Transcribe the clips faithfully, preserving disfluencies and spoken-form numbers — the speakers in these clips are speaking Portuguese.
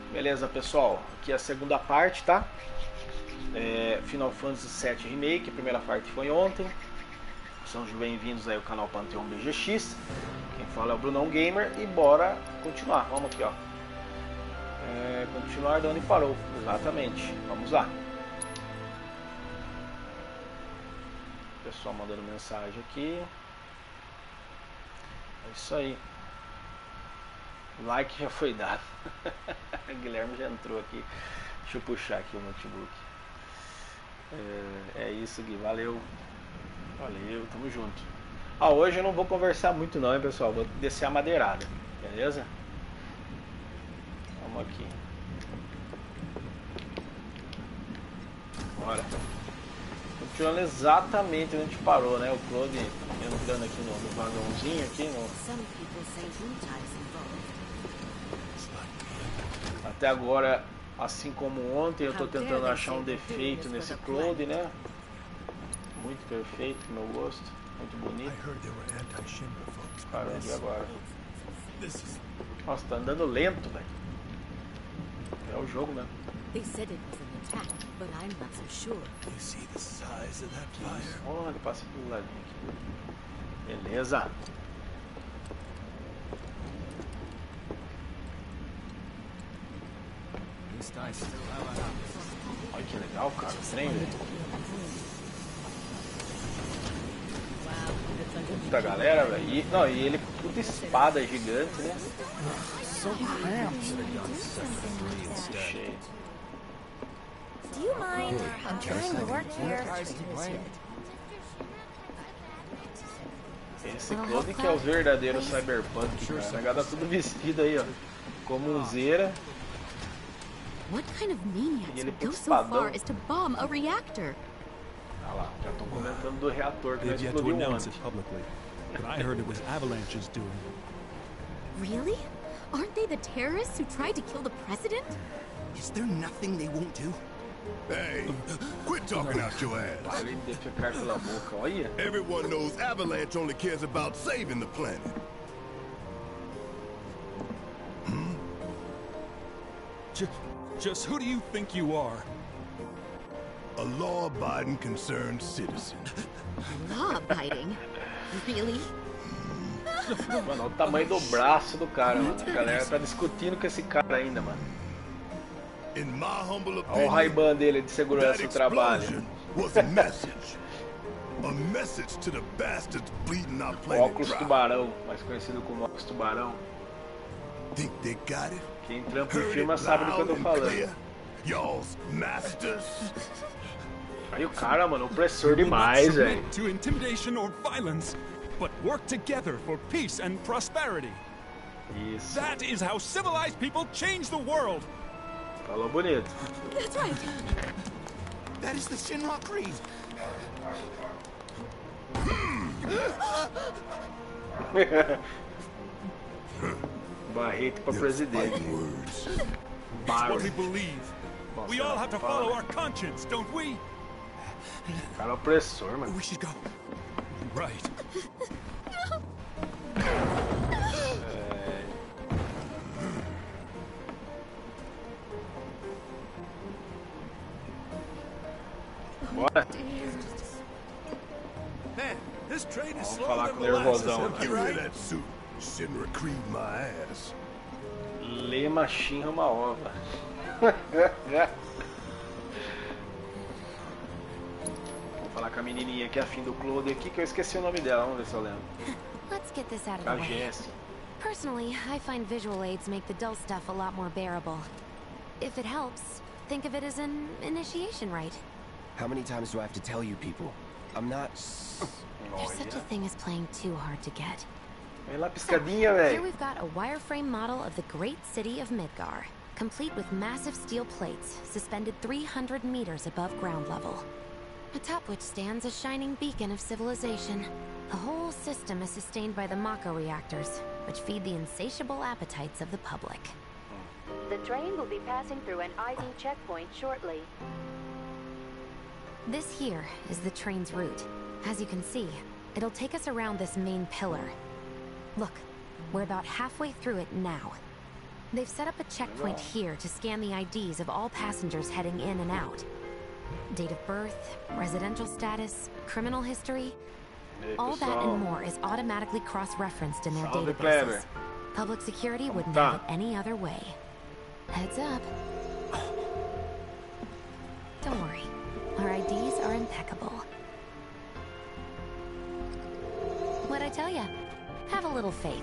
Beleza, pessoal? Aqui é a segunda parte, tá? É, Final Fantasy sete Remake, a primeira parte foi ontem. São bem-vindos aí ao canal Panteão B G X. Quem fala é o Brunão Gamer e bora continuar. Vamos aqui, ó. É, continuar de onde parou, exatamente. Vamos lá. Pessoal mandando mensagem aqui. É isso aí. O like já foi dado. O Guilherme já entrou aqui. Deixa eu puxar aqui o notebook. É, é isso, Gui. Valeu. Valeu, tamo junto. Ah, hoje eu não vou conversar muito não, hein, pessoal. Vou descer a madeirada. Beleza? Vamos aqui. Bora. Continuando exatamente onde a gente parou, né? O Claude entrando aqui no, no vagãozinho aqui no... Até agora, assim como ontem, eu estou tentando achar um defeito nesse Claude, né? Muito perfeito, pro meu gosto. Muito bonito. Caramba, e agora? Nossa, tá andando lento, velho. É o jogo mesmo. Olha, passa pelo ladinho aqui. Beleza. Olha que legal, cara, o trem, velho. Puta galera, velho. E, não, e ele com puta espada gigante, né? Cheio. Do you mind? I'm trying to work here. Esse Claude que é o verdadeiro cyberpunk, cara. A negada tá tudo vestido aí, ó. Como um Zera. What kind of maniacs E ele would go com so espadão. far as to bomb a reactor? Ah lá, já estão comentando do reator que They've yet to explodiu announce ontem. it publicly, but I heard it was Avalanche's doing. Really? Aren't they the terrorists who tried to kill the president? Is there nothing they won't do? Hey, quit talking out your ass. Para de defecar pela boca, olha. Everyone knows Avalanche only cares about saving the planet. Just, just who do you think you are? A law-abiding, concerned citizen. Law-abiding? Really? Mano, olha o tamanho do braço do cara, mano. A galera tá discutindo com esse cara ainda, mano. In my humble Olha o opinion, Ray-Ban dele de that segurança do trabalho. explosion was a message. A message to the bastards bleeding our O planet óculos dry. tubarão, mais conhecido como óculos tubarão. Think they got it? Quem trampa em Heard firma it sabe do que eu loud tô and falando. clear? Y'all's masters. Aí o cara, mano, opressor We will not demais, velho. submit to intimidation or violence, but work together for peace and prosperity. Isso. That is how civilized people change the world. Falou bonito. That's right. That is the Shinra Creed. Barrete pra presidente. Words. It's what we believe. We all have to follow our conscience, don't we? Cara opressor, mano. We should go. Right. Bora. Man, this train is Vamos slower falar than com o molasses. nervosão Am I aqui. Get rid of right? that suit. Shinra Creed my ass. Lê machinha uma ova. Vou falar com a menininha que é afim do Claude aqui, que eu esqueci o nome dela. Vamos ver se eu lembro. Let's get this out of A the way. Jessie. Personally, I find visual aids make the dull stuff a lot more bearable. If it helps, think of it as an initiation rite. How many times do I have to tell you people? I'm not. There's such a thing as playing too hard to get. Vem lá, piscadinha, Here velho. we've got a wireframe model of the great city of Midgar, complete with massive steel plates suspended three hundred meters above ground level. Atop which stands a shining beacon of civilization. The whole system is sustained by the Mako reactors, which feed the insatiable appetites of the public. The train will be passing through an I D checkpoint shortly. This here is the train's route. As you can see, it'll take us around this main pillar. Look, we're about halfway through it now. They've set up a checkpoint here to scan the I Ds of all passengers heading in and out. Date of birth, residential status, criminal history, all that and more is automatically cross-referenced in their databases. Public security wouldn't have it any other way. Heads up. Don't worry, our I Ds are impeccable. What'd I tell ya? Have a little faith.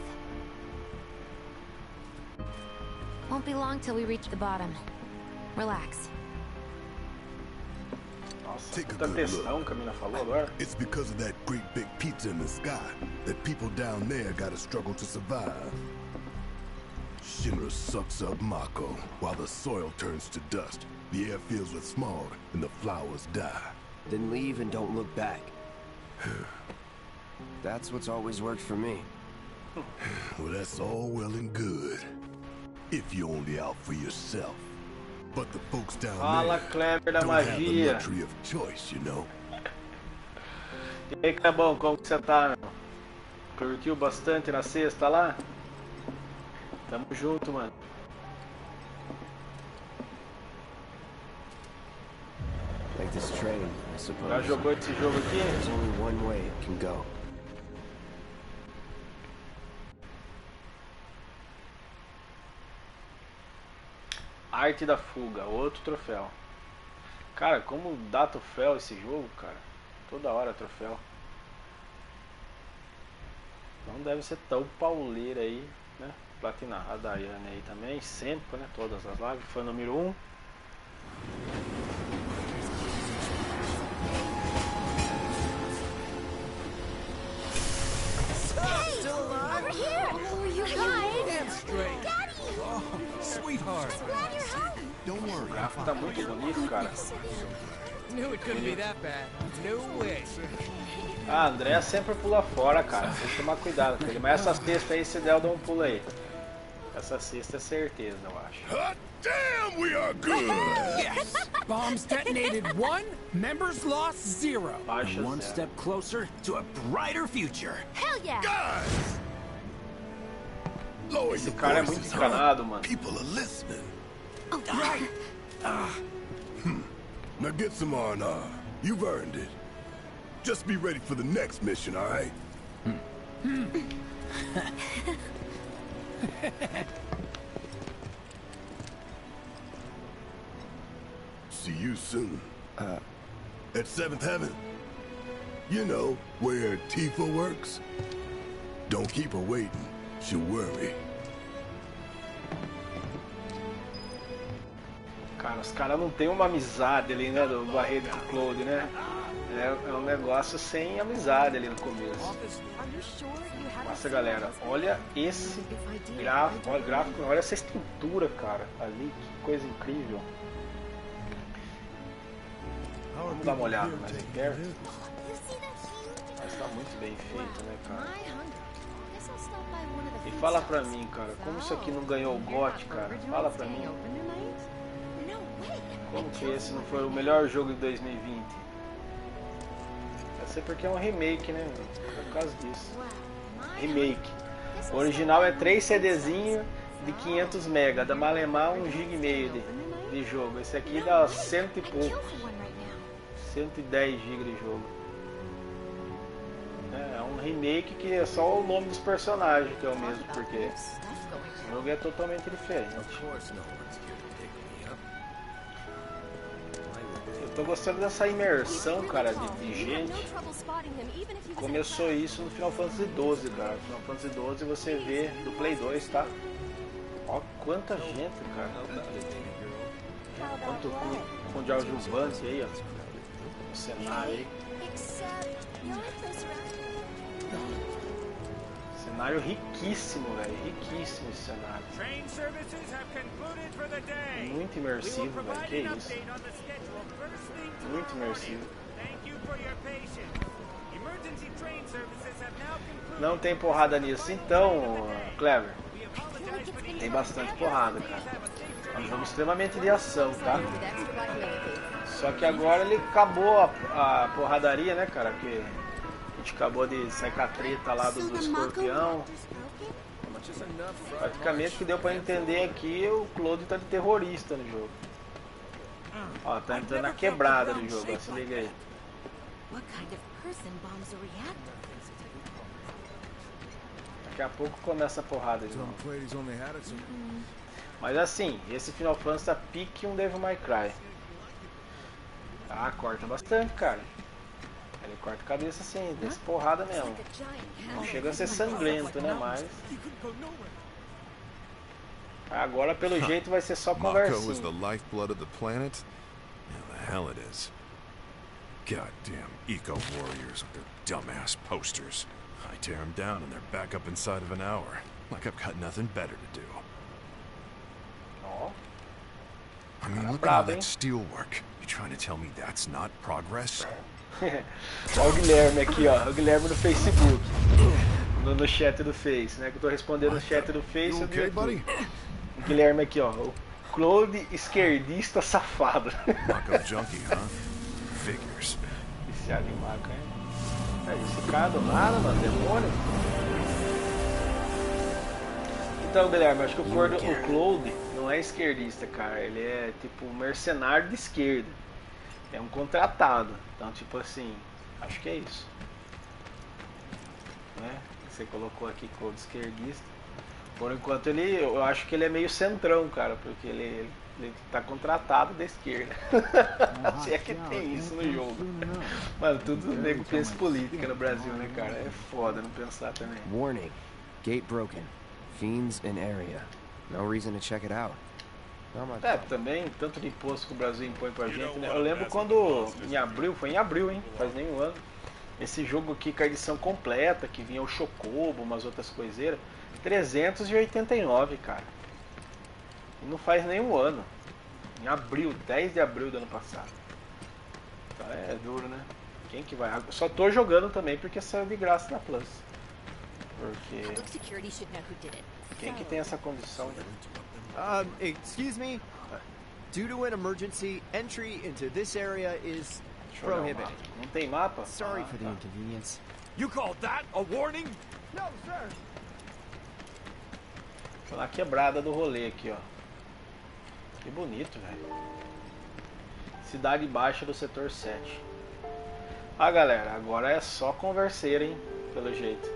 Won't be long till we reach the bottom. Relax. Take a good look. It's because of that great big pizza in the sky that people down there gotta struggle to survive. Shinra sucks up Mako while the soil turns to dust. The air fills with smog and the flowers die. Then leave and don't look back. That's what's always worked for me. Well, that's all well and good. If you're only out for yourself. But the folks down Fala, there Kleber da don't have the magia. luxury of choice, you know. E aí, Clebão, como que você tá, meu? Curtiu bastante na sexta lá? Tamo junto, mano. Like this train, I suppose. Já jogou esse jogo aqui? There's only one way it can go. Arte da fuga, outro troféu. Cara, como dá troféu esse jogo, cara? Toda hora troféu. Não deve ser tão pauleira aí, né? Platinar a Daiane aí também, sempre, né? Todas as lives. Foi número um. Hey! Over here! Oh, you guys! Straight. Daddy! Oh, sweetheart. Glad you're home! Don't O worry. gráfico tá muito bonito, cara. Knew it couldn't be that bad. No way. Ah, André sempre pula fora, cara. Tem que tomar cuidado com ele. Mas essa cesta aí, se der, eu dou um pulo aí. Essa cesta é certeza, eu acho. Hot damn, we are good! Yes! Bombs detonated one, members lost zero. Baixa One zero. step closer to a brighter future. Hell yeah! Guys! Lower Esse your cara é muito voices, huh? encanado, mano. People are listening. Oh, right! Now get some R and R. You've earned it. Just be ready for the next mission, all right? See you soon. Uh, At Seventh Heaven. You know, where Tifa works. Don't keep her waiting. She'll worry. Cara, os caras não tem uma amizade ali, né? Do Barreto e Claude, né? É, é um negócio sem amizade ali no começo. Nossa, galera, olha esse gráfico, olha, gráfico, olha essa estrutura, cara, ali, que coisa incrível. Vamos dar uma olhada mais aí perto. Mas tá muito bem feito, né, cara? E fala pra mim, cara, como isso aqui não ganhou o G O T, cara? Fala pra mim. Como que esse não foi o melhor jogo de dois mil e vinte? Deve ser porque é um remake, né? É por causa disso. Remake. O original é três CDzinhos de quinhentos mega, da Malemar um giga e meio de, de jogo. Esse aqui dá cento e pouco, cento e dez gigas de jogo. É, é um remake que é só o nome dos personagens que é o mesmo, porque o jogo é totalmente diferente. Eu tô gostando dessa imersão, cara, de, de gente. Começou isso no Final Fantasy doze, cara. No Final Fantasy doze você vê do Play dois, tá? Ó quanta gente, cara. Quanto com de adjuvante aí, ó. O cenário aí. Cenário riquíssimo, velho. Riquíssimo esse cenário. Muito imersivo, velho. Que isso? Muito imersivo. Não tem porrada nisso. Então, Clever, tem bastante porrada, cara. É um jogo extremamente de ação, tá? Só que agora ele acabou a, a porradaria, né, cara? Que a gente acabou de sair com a treta lá do, do escorpião. Praticamente o que deu pra entender aqui, o Claude tá de terrorista no jogo. Ó, tá entrando na quebrada do jogo, ó, se liga aí. Daqui a pouco começa a porrada de novo. Mas assim, esse Final Fantasy tá pique um Devil May Cry. Ah, corta bastante, cara. Ele corta a cabeça assim, desse porrada mesmo. Não chega a ser sangrento, né? Mas agora pelo jeito vai ser só conversinha. Mako is the lifeblood of the planet? Yeah, the hell it is. Goddamn eco warriors with their dumbass posters. I tear them down and they're back up inside of an hour. Like I've got nothing better to do. Oh. I mean, look at all that steel work. You trying to tell me that's not progress? Olha o Guilherme aqui, ó. O Guilherme no Facebook. No, no chat do Face, né? Que eu tô respondendo no chat do Face. Okay, buddy? O Guilherme aqui, ó. O Claude esquerdista safado. Mako junkie, huh? Figures. Viciado em Mako, hein? É esse cara do nada, mano. Demônio. Então, Guilherme, acho que o, Ford, o Claude não é esquerdista, cara. Ele é tipo um mercenário de esquerda. É um contratado. Então, tipo assim, acho que é isso. Né? Você colocou aqui Claude esquerdista. Por enquanto ele, eu acho que ele é meio centrão, cara, porque ele, ele tá contratado da esquerda. Se é que tem isso no jogo. Mano, tudo nego pensa política no Brasil, né, cara? É foda não pensar também. Warning. Gate broken. Fiends in area. No reason to check it out. É, também, tanto de imposto que o Brasil impõe pra gente, né? Eu lembro quando, em abril, foi em abril, hein? Faz nem um ano. Esse jogo aqui com a edição completa, que vinha o Chocobo, umas outras coiseiras, trezentos e oitenta e nove, cara. E não faz nem um ano. Em abril, dez de abril do ano passado. Então é duro, né? Quem que vai? Só tô jogando também porque saiu de graça na Plus. Porque quem que tem essa condição, né? Um, excuse me? Due to an emergency, entry into this area is prohibited. Não tem mapa? Sorry for the inconvenience. You call that a warning? No, sir. Tô na quebrada do rolê aqui, ó. Que bonito, velho. Cidade Baixa do setor sete. Ah, galera, agora é só converseira, hein? Pelo jeito.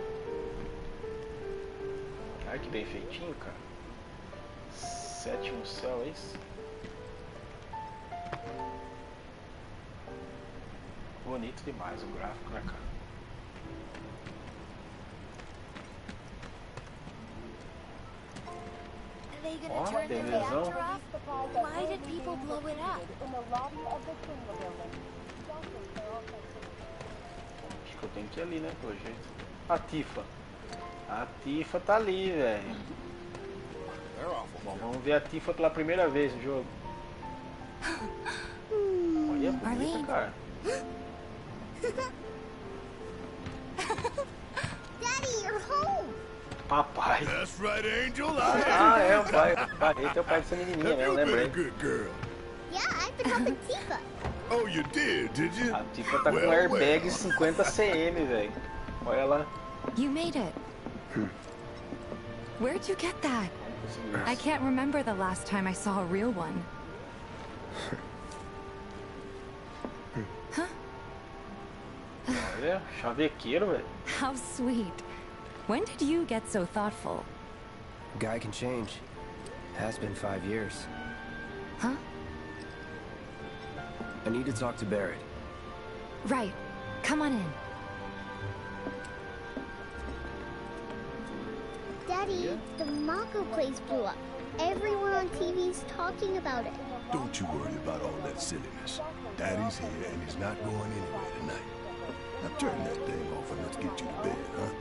Ai, que bem feitinho, cara. Sétimo céu, é isso? Bonito demais o gráfico, né, cara? Ó, oh, belezão. Why did people blow it up? Acho que eu tenho que ir ali, né, pelo jeito. A Tifa. A Tifa tá ali, velho. Bom, vamos ver a Tifa pela primeira vez no jogo. Olha, bonita, cara. Daddy, you're home. Papai. That's right, Angel. Ah, é o pai. Esse é o pai dessa menininha, né? Eu lembrei. Yeah, I've been helping Tifa. Oh, you did, did you? A Tifa tá com um airbag cinquenta centímetros, velho. Olha lá. You made it. Where'd you get that? I can't remember the last time I saw a real one. Huh? Olha, chavequeiro, velho. How sweet. When did you get so thoughtful? Guy can change. Has been five years. Huh? I need to talk to Barrett. Right. Come on in. Daddy, yeah. The Mako place blew up. Everyone on T V's talking about it. Don't you worry about all that silliness. Daddy's here and he's not going anywhere tonight. Now turn that thing off and let's get you to bed, huh?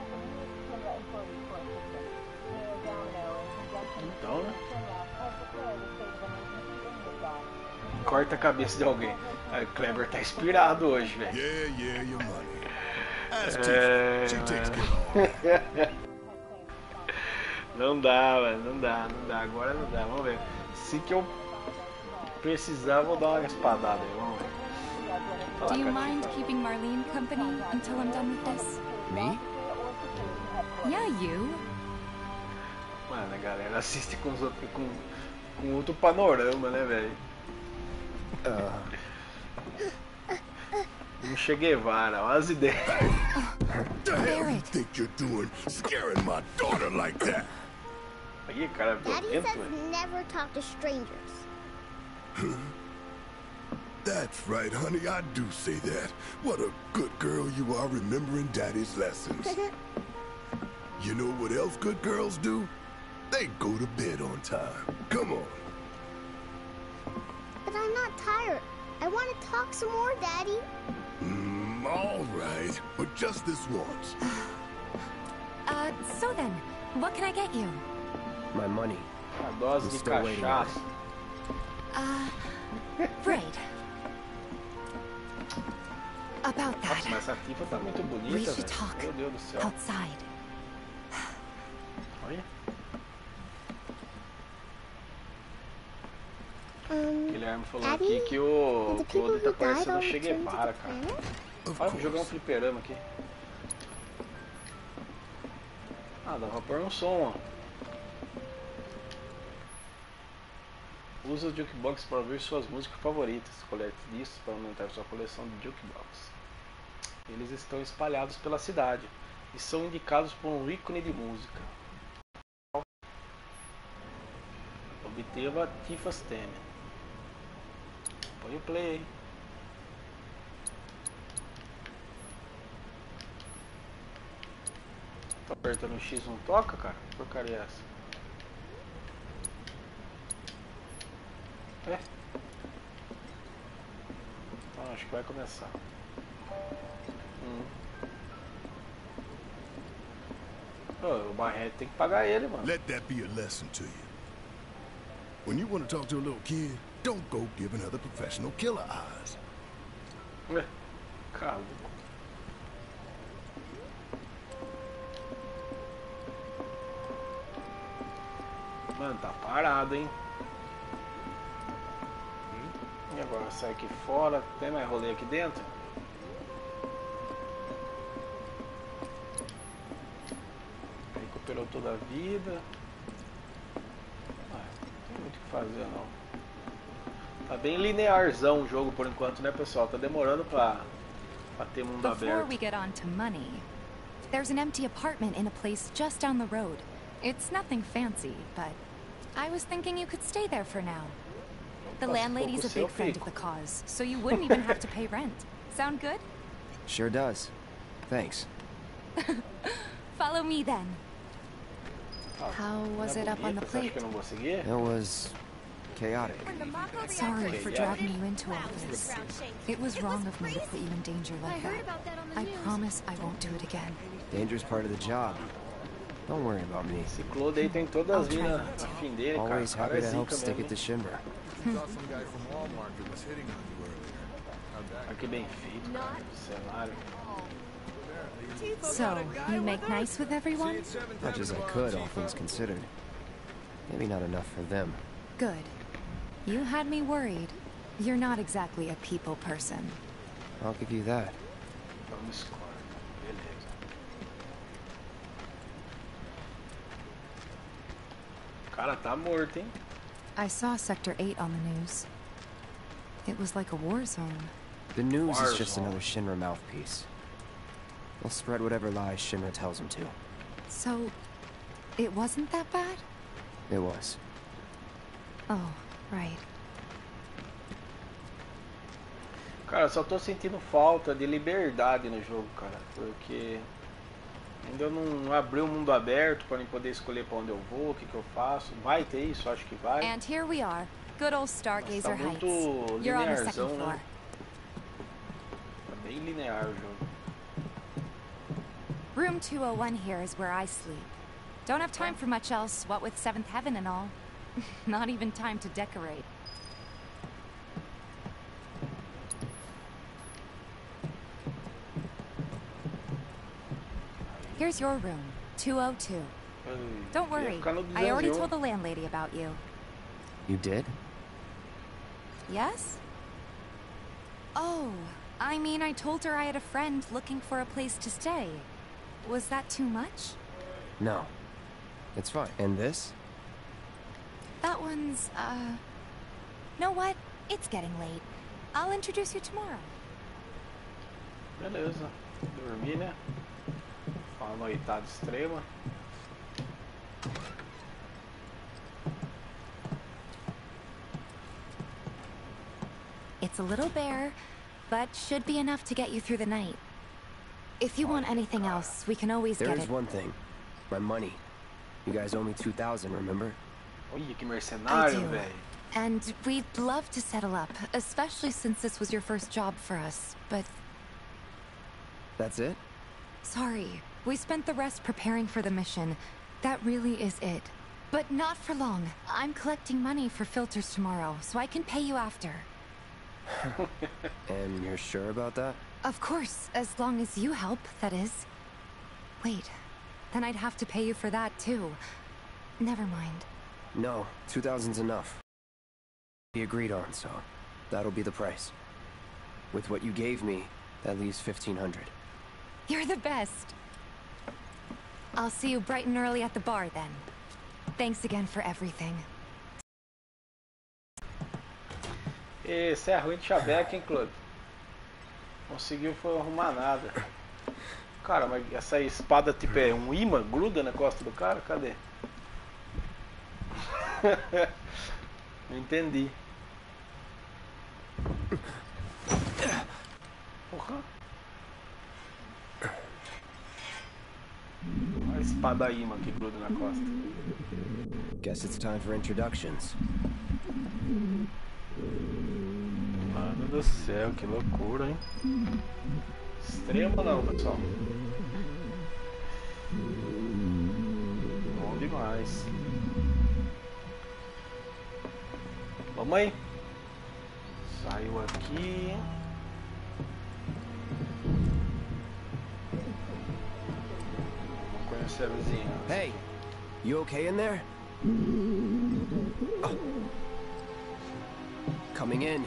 Então, né? Corta a cabeça de alguém. O Kleber tá inspirado hoje, velho. Yeah, yeah, your money. Ask Tifa. She takes care. Não dá, velho, não dá, não dá. Agora não dá, vamos ver. Se que eu precisar, vou dar uma espadada aí, vamos ver. Do you mind keeping Marlene company until I'm done with this? Me? Yeah, you. Mano, a galera assiste com, os outros, com, com outro panorama, né, velho? Uh. Um Che Guevara, olha as ideias. What the hell you think you're doing, scaring my daughter like that? Aí, cara, Daddy says never talk to strangers. That's right, honey, I do say that. What a good girl you are remembering Daddy's lessons. You know what else good girls do? They go to bed on time. Come on. But I'm not tired. I want to talk some more, Daddy. Mm, all right, but just this once. Uh, so then, what can I get you? My money. A dose de cachaça. Uh, right. About that. Nossa, mas essa tifa tá muito bonita, we should velho. talk Meu Deus do céu. outside. Olha. Um, Guilherme falou Daddy, aqui que o the Claude tá people who parecendo died o Che all returned to Guevara, the cara. planet? Olha, vou jogar um fliperama aqui. Ah, dá pra pôr um som, ó. Usa o Jukebox para ouvir suas músicas favoritas. Colete discos para aumentar sua coleção de Jukebox. Eles estão espalhados pela cidade e são indicados por um ícone de música. Obteva Tifa's Theme. Põe o play. Tá apertando o X não toca, cara? Que porcaria é essa? É? Ah, acho que vai começar. Hum. Oh, o Barreto tem que pagar ele, mano. Let that be a lesson to you. When you want to talk to a little kid, don't go giving other professional killer eyes. É, calma. Mano, tá parado, hein? E agora sai aqui fora, tem mais rolê aqui dentro? Recuperou toda a vida. Ah, não tem muito o que fazer não. Tá bem linearzão o jogo por enquanto, né, pessoal? Tá demorando pra, pra ter mundo Before aberto. we get on to money, there's an empty apartment in a place just down the road. It's nothing fancy, but I was thinking you could stay there for now. The landlady's a big friend of the cause, so you wouldn't even have to pay rent. Sound good? Sure does. Thanks. Follow me then. How was it up on the plate? It was chaotic. Sorry for dragging you into all this. It was wrong of me to put you in danger like that. I promise I won't do it again. Dangerous part of the job. Don't worry about me. Esse Claude aí tem todas as minas afim dele, cara. Always happy to help zica stick mesmo. it to Shinra. Aqui bem feito, cara. Cenário. So, you make nice with everyone? Much as I could, all things considered. Maybe not enough for them. Good. You had me worried. You're not exactly a people person. I'll give you that. Vamos claro. Beleza. O cara tá morto, hein? I saw Sector eight on the news. It was like a war zone. The news War is just zone. another Shinra mouthpiece. They'll spread whatever lies Shinra tells them to. So, it wasn't that bad? It was. Oh, right. Cara, só tô sentindo falta de liberdade no jogo, cara. Porque ainda não abriu o mundo aberto para eu poder escolher para onde eu vou, o que que eu faço. Vai ter isso, acho que vai. And here we are. Good old Stargazer Tá muito Heights. You're on the second linearzão, floor. né? Tá bem linear o jogo. Room two oh one here is where I sleep. Don't have time for much else, what with Seventh Heaven and all. Not even time to decorate. Here's your room, two oh two. Don't worry, I already told the landlady about you. You did? Yes? Oh, I mean, I told her I had a friend looking for a place to stay. Was that too much? No. It's fine. And this? That one's, uh... know what? It's getting late. I'll introduce you tomorrow. Beleza. Dormir, né? Uma noitada extrema. It's a little bare, but should be enough to get you through the night. If you want anything else, we can always get it. There is one thing. My money. You guys owe me two thousand, remember? Olha que mercenário, velho. And we'd love to settle up, especially since this was your first job for us, but... That's it? Sorry. We spent the rest preparing for the mission. That really is it. But not for long. I'm collecting money for filters tomorrow, so I can pay you after. And you're sure about that? Of course, as long as you help, that is. Wait, then I'd have to pay you for that too. Never mind. No, two thousand's enough. We agreed on, so that'll be the price. With what you gave me, that leaves fifteen hundred. You're the best. I'll see you bright and early at the bar then. Thanks again for everything. Esse é ruim de chaveco, hein, Claude? Conseguiu foi arrumar nada. Cara, mas essa espada tipo é um imã? Gruda na costa do cara? Cadê? Não entendi. Porra. Olha a espada imã que gruda na costa. Guess it's time for introductions. Mano do céu, que loucura, hein? Extremo não, pessoal. Bom demais. Vamos aí. Saiu aqui. Vamos conhecer a vizinha. Hey, you okay in there? Oh. Coming in.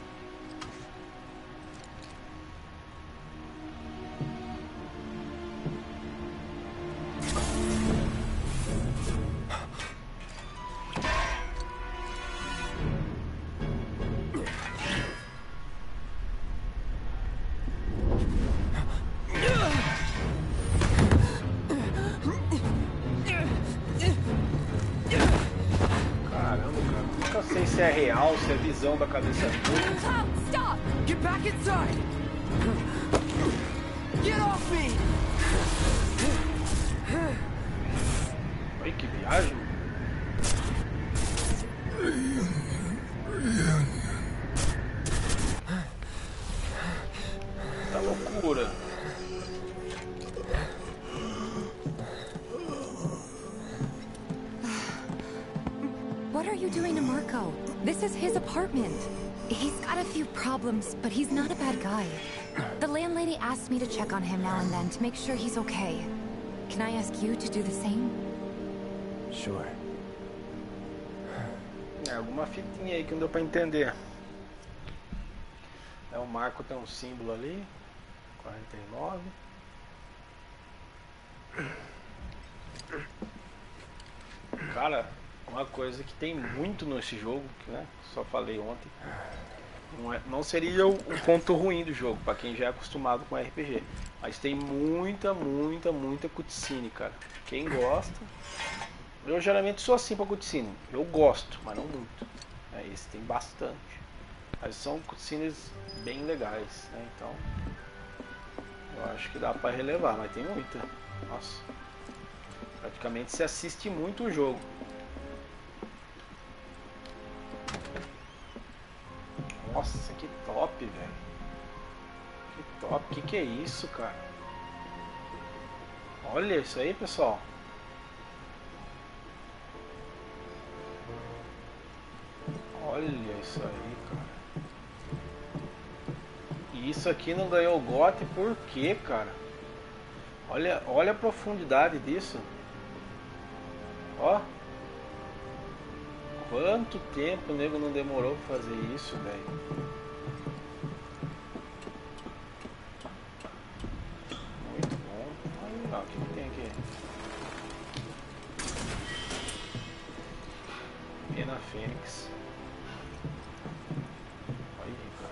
Se é real, se é visão da cabeça dele. Stop! Get back inside! Get off me! Olha que viagem! Tá loucura! What are you doing to Marco? This is his apartment. He's got a few problems, but he's not a bad guy. The landlady asked me to check on him now and then to make sure he's okay. Can I ask you to do the same? Sure. É, alguma fitinha aí que não deu pra entender. É, o Marco tem um símbolo ali. quarenta e nove. Cara, uma coisa que tem muito nesse jogo, que, né, só falei ontem, não, é, não seria o, o ponto ruim do jogo, para quem já é acostumado com R P G, mas tem muita, muita, muita cutscene, cara. Quem gosta, eu geralmente sou assim pra cutscene, eu gosto, mas não muito. É, esse tem bastante, mas são cutscenes bem legais, né, então eu acho que dá pra relevar, mas tem muita. Nossa, praticamente se assiste muito o jogo. Nossa, que top, velho. Que top. Que que é isso, cara? Olha isso aí, pessoal. Olha isso aí, cara. E isso aqui não ganhou o G O T por quê, cara? Olha, olha a profundidade disso. Ó. Quanto tempo o nego não demorou pra fazer isso, velho? Muito bom. Olha, o que tem aqui? na Fênix. Aí, cara.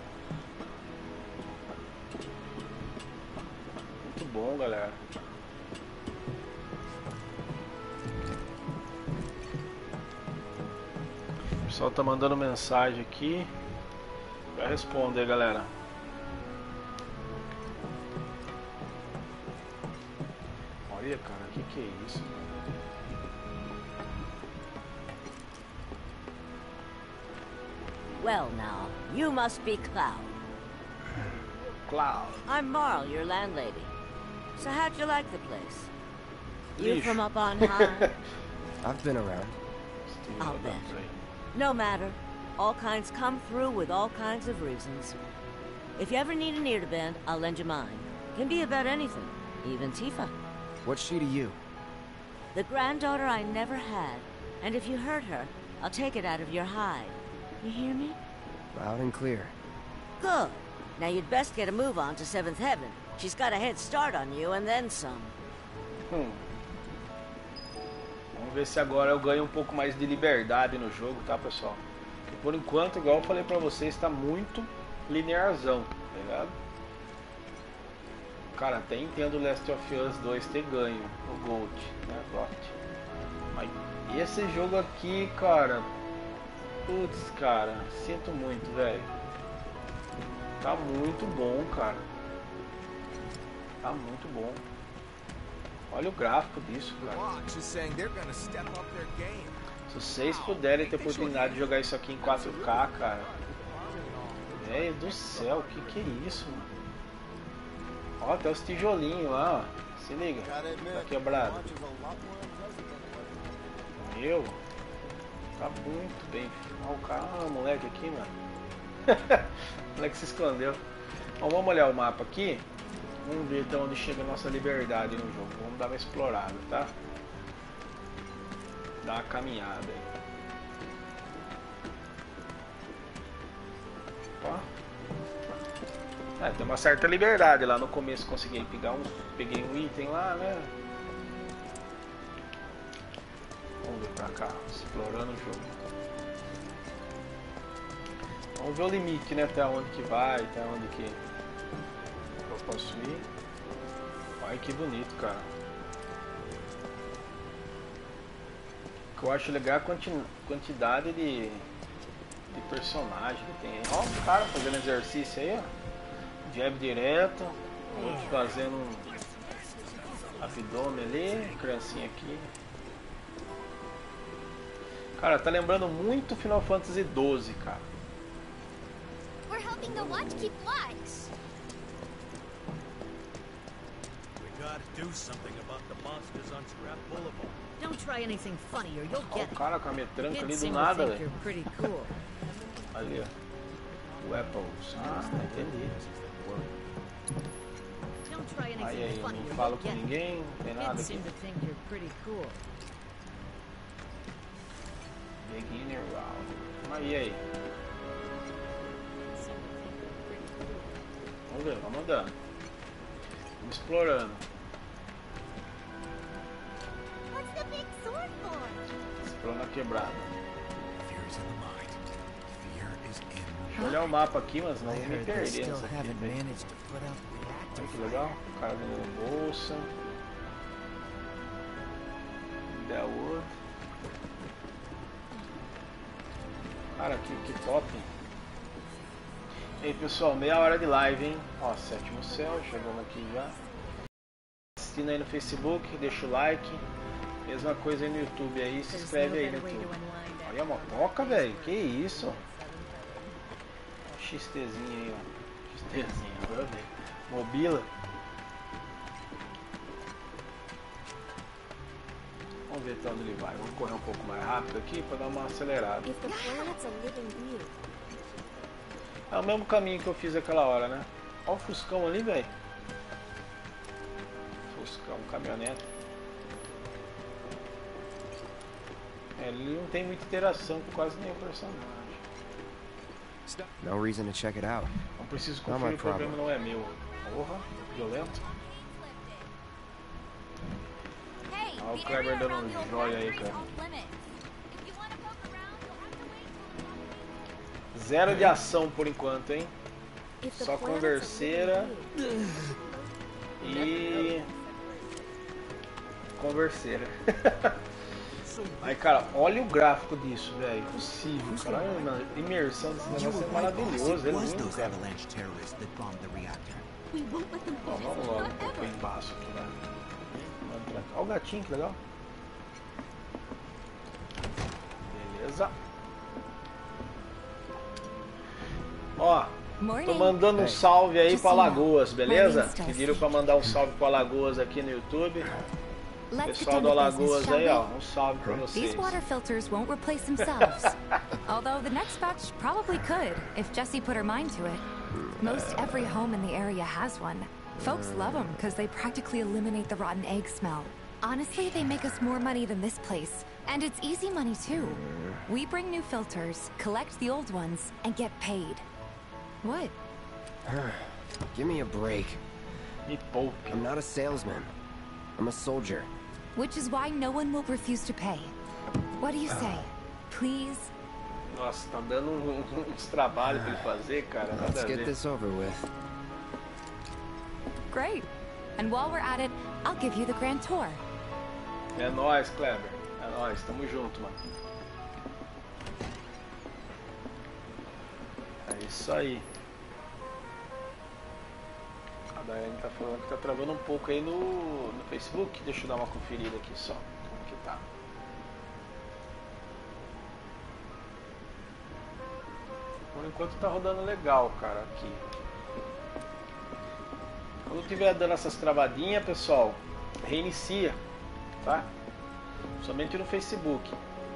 Muito bom, galera. O pessoal tá mandando mensagem aqui. Vai responder, galera. Olha, cara, o que que é isso? Well, now, you must be Cloud. Cloud. I'm Marl, your landlady. So how'd you like the place? You Yeesh. from up on high? I've been around. I'll bet. No matter. All kinds come through with all kinds of reasons. If you ever need an ear to bend, I'll lend you mine. Can be about anything, even Tifa. What's she to you? The granddaughter I never had. And if you hurt her, I'll take it out of your hide. You hear me? Loud and clear. Good. Now you'd best get a move on to Seventh Heaven. She's got a head start on you and then some. Hum. Vamos ver se agora eu ganho um pouco mais de liberdade no jogo, tá, pessoal? Porque por enquanto, igual eu falei pra vocês, está muito linearzão, tá ligado? Cara, até entendo o Last of Us dois ter ganho o Gold, né, Gold. Mas esse jogo aqui, cara, putz, cara, sinto muito, velho. Tá muito bom, cara. Tá muito bom. Olha o gráfico disso, cara. Se vocês puderem ter oportunidade de jogar isso aqui em quatro K, cara. Velho do céu, que que é isso, mano? Ó, até os tijolinhos lá, ó. Se liga, tá quebrado. Meu, tá muito bem. Ó o cara, ó, o moleque aqui, mano. O moleque se escondeu. Bom, vamos olhar o mapa aqui. Vamos ver até onde chega a nossa liberdade no jogo. Vamos dar uma explorada, tá? Dar uma caminhada aí. Ó. É, tem uma certa liberdade lá no começo. Consegui pegar um, peguei um item lá, né? Vamos ver pra cá, explorando o jogo. Vamos ver o limite, né? Até onde que vai, até onde que eu posso ir. Olha que bonito, cara. O que eu acho legal é a quanti quantidade de, de personagem que tem aí. Olha o cara fazendo exercício aí, ó. Jab direto, outro fazendo um abdômen ali, criancinha aqui. Cara, tá lembrando muito Final Fantasy doze, cara. We're helping the watch keep watch. We gotta do something about the monsters on Scrap Boulevard. Don't try anything funny or you'll get it. O cara com a metranca ali do nada, velho. Ali, ó. Weapons. Ah, entendi. Aí, aí, eu não falo com ninguém, não tem nada aqui. Beginner round. Aí, aí. Vamos ver, vamos andando. Vamos explorando. Explorando a quebrada. Deixa eu olhar o mapa aqui, mas não vou me perder nessa aqui. Olha que legal. O cara ganhou bolsa. Deadwood. Cara, que, que top. E aí, pessoal, meia hora de live, hein? Ó, Sétimo Céu, chegamos aqui já. Assistindo aí no Facebook, deixa o like. Mesma coisa aí no YouTube aí, se inscreve aí no YouTube. Olha a motoca, velho, que isso? XTzinho aí, ó. XTzinho, agora ver. Mobila. Vamos ver até onde ele vai. Vamos correr um pouco mais rápido aqui para dar uma acelerada. É o mesmo caminho que eu fiz aquela hora, né? Olha o Fuscão ali, velho. Fuscão, caminhonete. É, ele não tem muita interação com quase nenhum personagem. No reason to check it out. Não preciso conferir, o problema não é meu. Porra, violento. Olha o Kleber dando um joia aí, cara. Zero de ação por enquanto, hein? Só converseira e converseira. Aí, cara, olha o gráfico disso, velho. Impossível, cara. A imersão desse negócio é maravilhoso, é lindo, cara. Ó, vamos logo um pouco embaixo aqui, né? Olha o gatinho, que legal. Beleza. Ó, tô mandando um salve aí pra Alagoas, beleza? Pediram pra mandar um salve pra Alagoas aqui no YouTube. Pessoal do Alagoas aí, ó, um salve pra vocês. These water filters won't replace themselves. Although the next batch probably could, if Jessie put her mind to it. Most every home in the area has one. Folks love them because they practically eliminate the rotten egg smell. Honestly, they make us more money than this place. And it's easy money too. We bring new filters, collect the old ones, and get paid. What? Give me a break. I'm not a salesman. I'm a soldier. Which is why no one will refuse to pay. What do you say? Please? Nossa, tá dando uns trabalhos pra ele fazer, cara. Let's get this over with. Great. And while we're at it, I'll give you the grand tour. É nóis, Kleber. É nóis, tamo junto, mano. É isso aí. A Daiane tá falando que tá travando um pouco aí no, no Facebook. Deixa eu dar uma conferida aqui só. Como que tá? Por enquanto tá rodando legal, cara, aqui. Quando tiver dando essas travadinhas, pessoal, reinicia, tá? Somente no Facebook.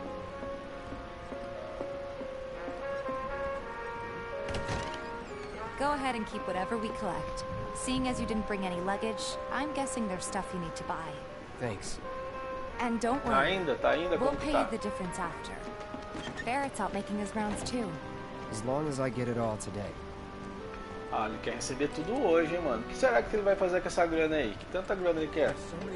Go ahead and keep whatever we collect. Seeing as you didn't bring any luggage, I'm guessing there's stuff you need to buy. Thanks. And don't worry. Tá ainda, tá ainda, we'll como pay tá? you the difference after. Barrett's out making his rounds too. As long as I get it all today. Ah, ele quer receber tudo hoje, hein, mano. O que será que ele vai fazer com essa grana aí? Que tanta grana ele quer?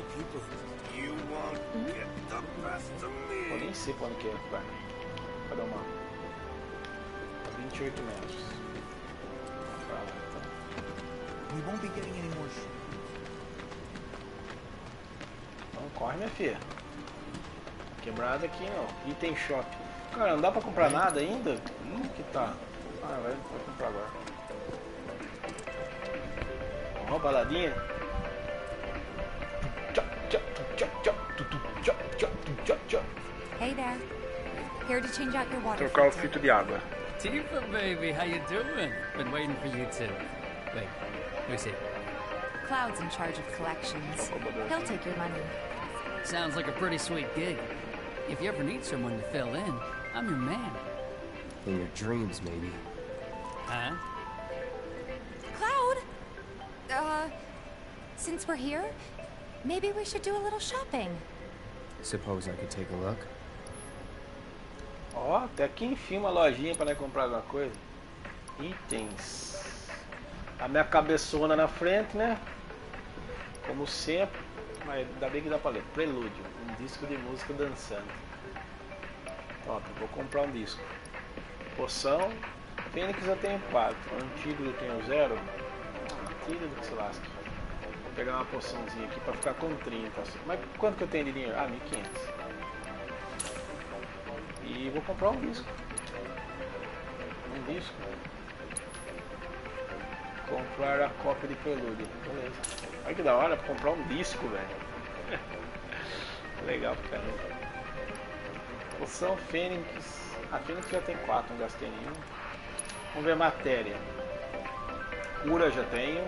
Eu nem sei quando que é, vai. Cadê o mapa? vinte e oito metros. Fala, então. We won't be getting any more shit. Então corre, minha filha. Quebrada aqui, ó. Item shop. Cara, não dá pra comprar nada ainda? Hum, que tá. Ah, vai, vai comprar agora. Ó, baladinha. Hey there. Here to change out your water. Trocar o filtro de água. Tifa, baby, how you doing? Been waiting for you to... Wait, who's it? Cloud's in charge of collections. He'll take your money. Sounds like a pretty sweet gig. If you ever need someone to fill in, I'm your man. In your dreams, maybe. Huh? Cloud! Uh, since we're here, maybe we should do a little shopping. Suppose I could take a look? Ó, até aqui enfim uma lojinha para nós comprar alguma coisa. Itens. A minha cabeçona na frente, né? Como sempre. Mas ainda bem que dá pra ler. Prelúdio. Um disco de música dançando. Top, vou comprar um disco. Poção. Fênix eu tenho quatro. Antídoto eu tenho zero. Antídoto que se lasca. Vou pegar uma poçãozinha aqui pra ficar com trinta. Mas quanto que eu tenho de dinheiro? Ah, mil e quinhentos. E vou comprar um disco. Um disco. Comprar a cópia de Prelúdio. Beleza. Olha que da hora pra comprar um disco, velho. Legal pra caramba. Poção Fênix. A Fênix já tem quatro, não gastei nenhum. Vamos ver matéria. Cura já tenho.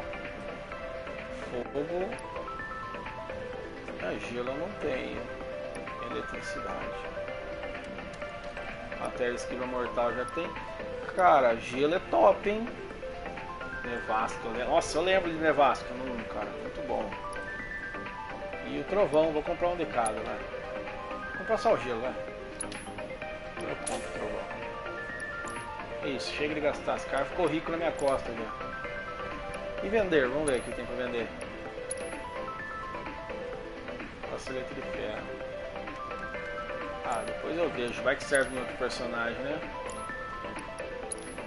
Fogo. Ah, gelo eu não tenho. Eletricidade. Matéria esquiva mortal já tem. Cara, gelo é top, hein? Nevasca. Nossa, eu lembro de Nevasca. Não, cara, muito bom. E o trovão, vou comprar um de cada, né? Vou comprar só o gelo, né? Eu compro o trovão. Isso, chega de gastar. Esse cara ficou rico na minha costa já. E vender, vamos ver o que tem pra vender. Bracelete de ferro. Ah, depois eu vejo. Vai que serve em outro personagem, né?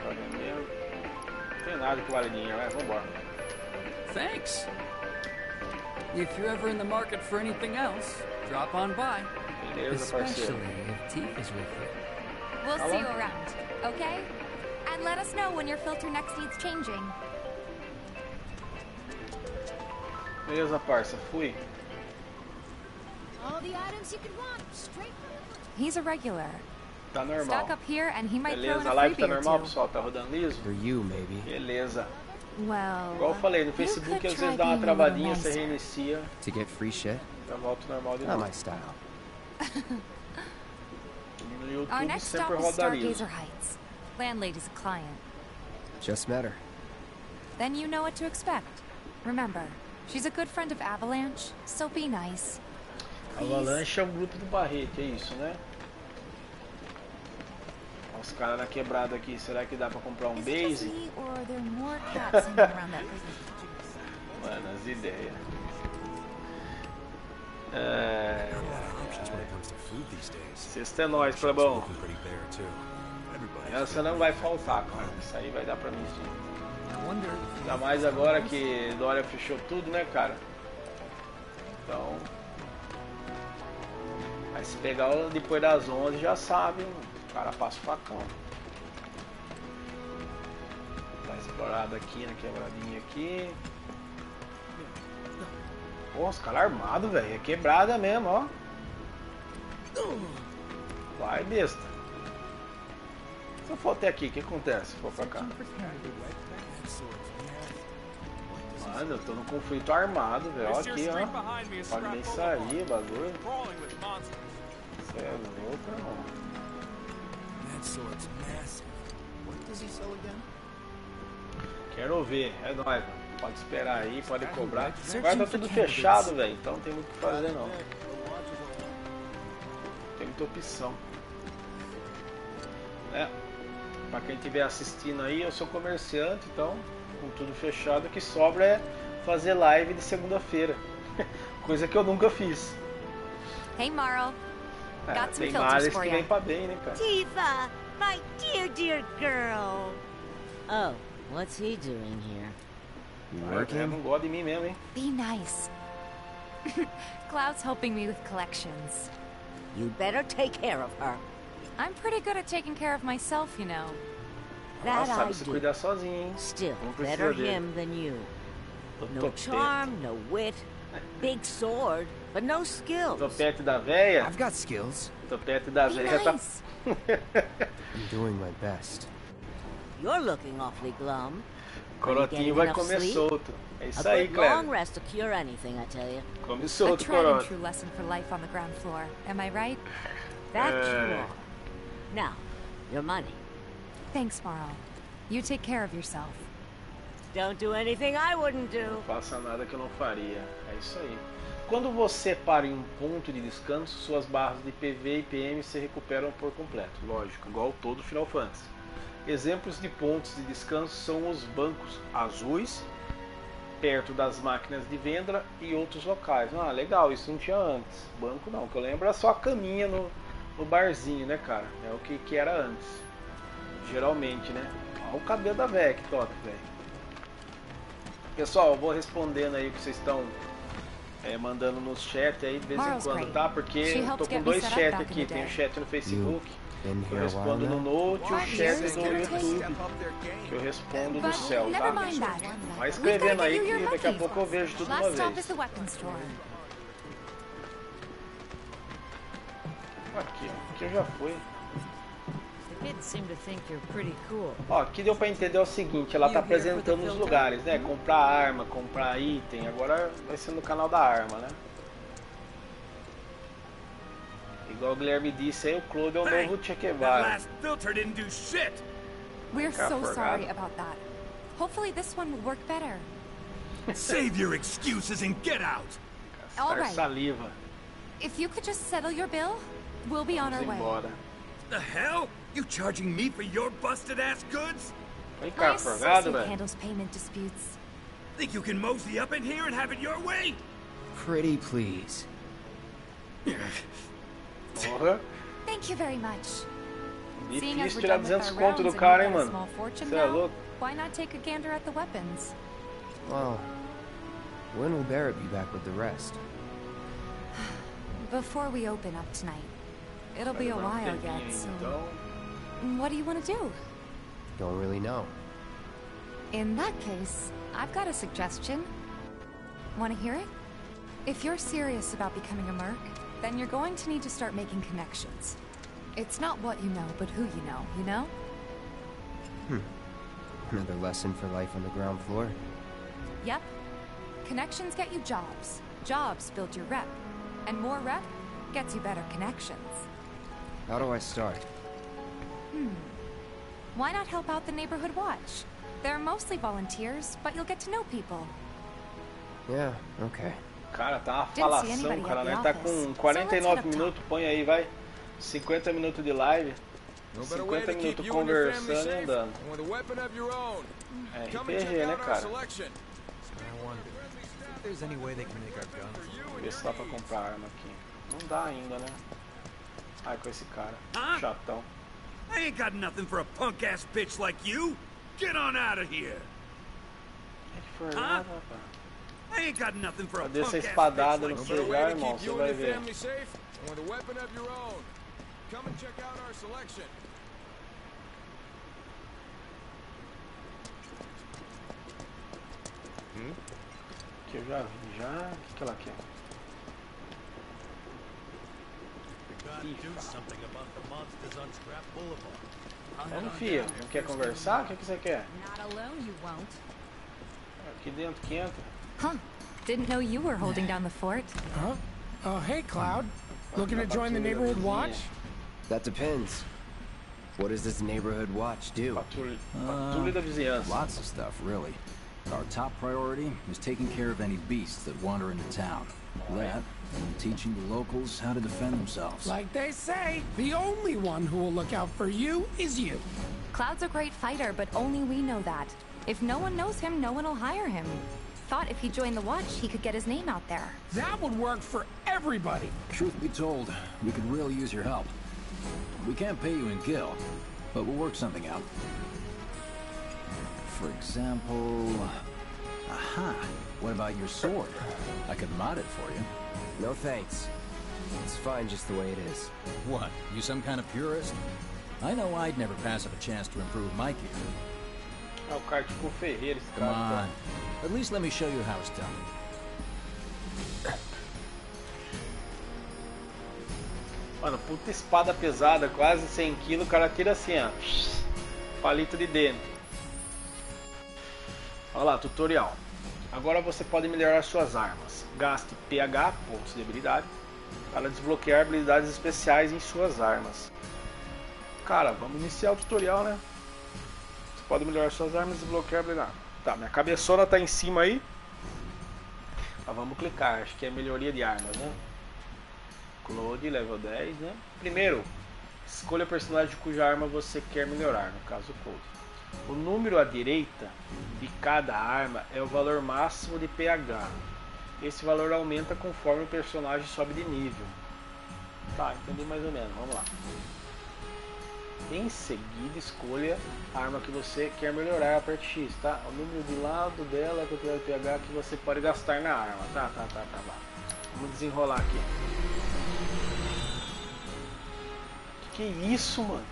pra vender. Não tem nada que vale dinheiro, vai, vambora. Thanks. If you're ever in the market for anything else, drop on by. Beleza, parceiro. Especially if Teef is with you. We'll see you around, okay? And let us know when your filter next needs changing. Beleza, parça, fui. All the items you could want, straight He's a regular. Tá normal. Stock up here and he might Beleza, throw a in live a tá freebie or normal, two. pessoal, tá rodando liso? For you, maybe. Beleza. Well, Igual eu falei, no Facebook às vezes dá uma travadinha, você reinicia. To get free shit? Já volta normal de Not novo. my style. No YouTube Our next stop sempre is roda liso. Stargazer Heights. Landlady's a client. Just met her. Then you know what to expect. Remember, she's a good friend of Avalanche, so be nice. Avalanche é o grupo do Barrete, é isso, né? Os caras na quebrada aqui, será que dá pra comprar um base? Mano, as ideias. É... Sexta é nóis, Clebão. Essa não vai faltar, cara. Isso aí vai dar pra mim sim. Ainda mais agora que Dória fechou tudo, né, cara? Então... Aí se pegar depois das onze já sabe, o cara passa o facão. Tá explorado aqui na quebradinha aqui. Pô, os caras armados, velho. É quebrada mesmo, ó. Vai, besta. Se eu for até aqui, o que acontece se for pra cá? Mano, eu tô no conflito armado, velho. Ó aqui, ó. Pode nem sair, bagulho. Você é louco, irmão. Quero ver, é nóis. Pode esperar aí, pode cobrar. Agora tá tudo fechado, velho. Então não tem muito o que fazer, não. Não tem muita opção. É. Pra quem estiver assistindo aí, eu sou comerciante, então com tudo fechado, o que sobra é fazer live de segunda-feira. Coisa que eu nunca fiz. Hey, Marl. É, Got some tem filters males for que you. vem pra bem, né, cara? Tifa, my dear, dear girl. Oh, what's he doing here? Ah, eu não gosto de mim mesmo, hein? Be nice. Cloud's helping me with collections. You better take care of her. I'm pretty good at taking care of myself, you know. That Ela sabe I se do. cuidar sozinho, hein? Still, Não precisa better dele. him than you. O No topete. charm, no wit, big sword, but no skills. Topete da véia. I've got skills. Topete da Be véia tá. nice. I'm doing my best. You're looking awfully glum. Corotinho vai comer solto. É isso A aí, good long Cleber. rest to cure anything, I tell you. Come A solto, tried and Corota. true lesson for life on the ground floor. Am I right? That Uh. you are. Now, your money. Thanks, Marl. You take care of yourself. Don't do anything I wouldn't do. Não faça nada que eu não faria. É isso aí. Quando você para em um ponto de descanso, suas barras de P V e P M se recuperam por completo. Lógico, igual todo Final Fantasy. Exemplos de pontos de descanso são os bancos azuis, perto das máquinas de venda e outros locais. Ah, legal, isso não tinha antes. Banco não, que eu lembro era só a caminha no, no barzinho, né, cara? É o que, que era antes. Geralmente, né? Olha o cabelo da véia, que top, velho. Pessoal, eu vou respondendo aí o que vocês estão é, mandando nos chat aí de vez em Marl's quando, great. tá? Porque She eu helped tô com get me dois set up chats back in aqui. the Tem o day. chat no Facebook, Been que eu here a while respondo no now? Note, e o Five chat years, do give or YouTube, take. que eu respondo do But céu, never tá? mind that. Vai We've gotta escrevendo get aí you que your daqui a money. pouco eu vejo tudo de uma Last stop is vez. the weapons store. Aqui, aqui eu já fui. The kids seem to think you're pretty cool. Ó, aqui deu pra entender o seguinte, ela tá apresentando os lugares, né? Comprar arma, comprar item, agora vai ser no canal da arma, né? Igual o Guilherme disse aí, o Claude é o novo Che That Guevara. last filter didn't do shit. We're I so forgot. sorry about that. Hopefully this one will work better. Save your excuses and get out. All Gastar right. saliva. If you could just settle your bill, we'll be on our Vamos way. embora. The hell? You charging me for your busted ass goods? Vem My cá, forgado, associate velho. handles payment disputes. Think you can mosey up in here and have it your way? Pretty please. Porra. Thank you very much. Difícil tirar duzentos conto do cara, hein, mano. Você é louco? Why not take a gander at the weapons? Well, when will Barrett be back with the rest? Before we open up tonight. It'll be a while yet, so... What do you want to do? Don't really know. In that case, I've got a suggestion. Want to hear it? If you're serious about becoming a merc, then you're going to need to start making connections. It's not what you know, but who you know, you know? Hmm. Another lesson for life on the ground floor. Yep. Connections get you jobs. Jobs build your rep. And more rep gets you better connections. How do I start? Hmm. Why not help out the Neighborhood Watch? They're mostly volunteers, but you'll get to know people. Yeah, okay. Cara, tá uma falação, cara, né? Tá com quarenta e nove minutos, põe aí, vai. cinquenta minutos de live. cinquenta minutos conversando e andando. É R P G, né, cara? Vê se dá pra comprar arma aqui. Não dá ainda, né? Ai, com esse cara. Chatão. I ain't got nothing for a punk-ass bitch like you. Get on out of here. Huh? I ain't got nothing for a Cadê essa punk-ass espadada no bitch seu lugar, irmão? Você vai ver. Hum? Que eu já vi, já. O que, que ela quer? Vamos, filha. Não quer conversar? O que, que você quer? Aqui dentro que entra. Huh. Didn't know you were holding down the fort. Huh? Oh, hey, Cloud. Looking to join the Neighborhood Watch? That depends. What does this Neighborhood Watch do? Patrulha da vizinhança. Lots of stuff, really. Our top priority is taking care of any beasts that wander into town. That, and teaching the locals how to defend themselves. Like they say, the only one who will look out for you is you. Cloud's a great fighter, but only we know that. If no one knows him, no one will hire him. Thought if he joined the Watch, he could get his name out there. That would work for everybody. Truth be told, we could really use your help. We can't pay you in gil, but we'll work something out. For example... Aha! What about your sword? I could mod it for you. No thanks. It's fine just the way it is. What? You some kind of purist? I know I'd never pass up a chance to improve my gear. Ah, o cara tipo ferreiro, esse Come cara. on. At least let me show you how it's done. Mano, puta espada pesada, quase cem quilos, o cara tira assim, ó. Palito de dentro. Olha lá, tutorial. Agora você pode melhorar suas armas. Gaste P H, pontos de habilidade, para desbloquear habilidades especiais em suas armas. Cara, vamos iniciar o tutorial, né? Você pode melhorar suas armas e desbloquear habilidade. Tá, minha cabeçona tá em cima aí. Mas vamos clicar, acho que é melhoria de armas, né? Claude, level dez, né? Primeiro, escolha o personagem cuja arma você quer melhorar, no caso o Claude. O número à direita de cada arma é o valor máximo de P H. Esse valor aumenta conforme o personagem sobe de nível. Tá, entendi mais ou menos, vamos lá. Em seguida, escolha a arma que você quer melhorar, aperte X, tá? O número de lado dela é a quantidade de P H que você pode gastar na arma, tá, tá, tá, tá, tá. Vamos desenrolar aqui. Que que é isso, mano?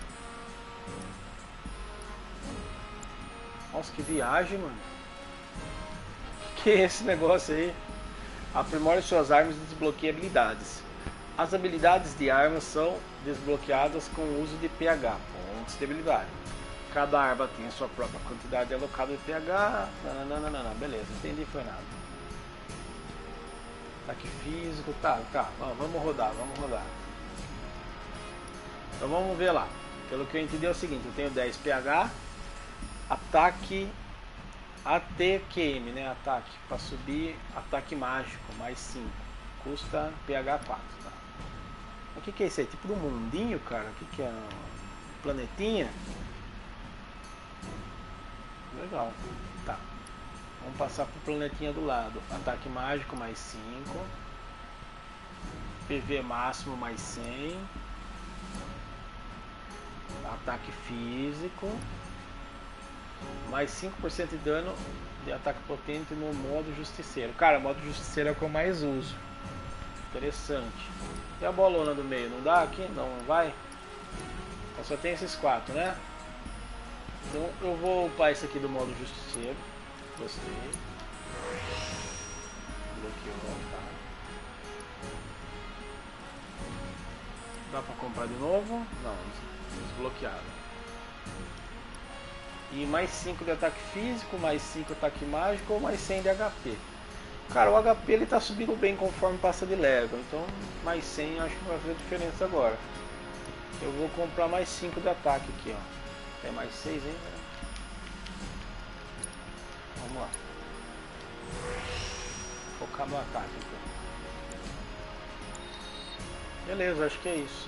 Nossa, que viagem, mano. Que é esse negócio aí? Aprimore suas armas e desbloqueie habilidades. As habilidades de armas são desbloqueadas com o uso de P H, pontos de habilidade. Cada arma tem a sua própria quantidade alocada de P H. Nananana, beleza, entendi, foi nada. Ataque físico, tá, tá, vamos rodar, vamos rodar. Então vamos ver lá. Pelo que eu entendi é o seguinte, eu tenho dez P H, ataque A T Q M, né? Ataque para subir, ataque mágico mais cinco, custa P H quatro, tá? O que que é isso aí? Tipo do mundinho, cara? O que que é? Um planetinha? Legal, tá. Vamos passar pro planetinha do lado. Ataque mágico mais cinco, P V máximo mais cem. ataque físico, mais cinco por cento de dano de ataque potente no modo justiceiro. Cara, o modo justiceiro é o que eu mais uso. Interessante. E a bolona do meio, não dá aqui? Não vai? Então só tem esses quatro, né? Então eu vou upar esse aqui do modo justiceiro. Gostei. Bloqueou, tá. Dá pra comprar de novo? Não, desbloqueado. E mais cinco de ataque físico, mais cinco de ataque mágico ou mais cem de H P. Cara, o H P ele tá subindo bem conforme passa de level, então mais cem acho que não vai fazer diferença agora. Eu vou comprar mais cinco de ataque aqui, ó. Tem mais seis ainda. Vamos lá. Focar no ataque aqui. Beleza, acho que é isso.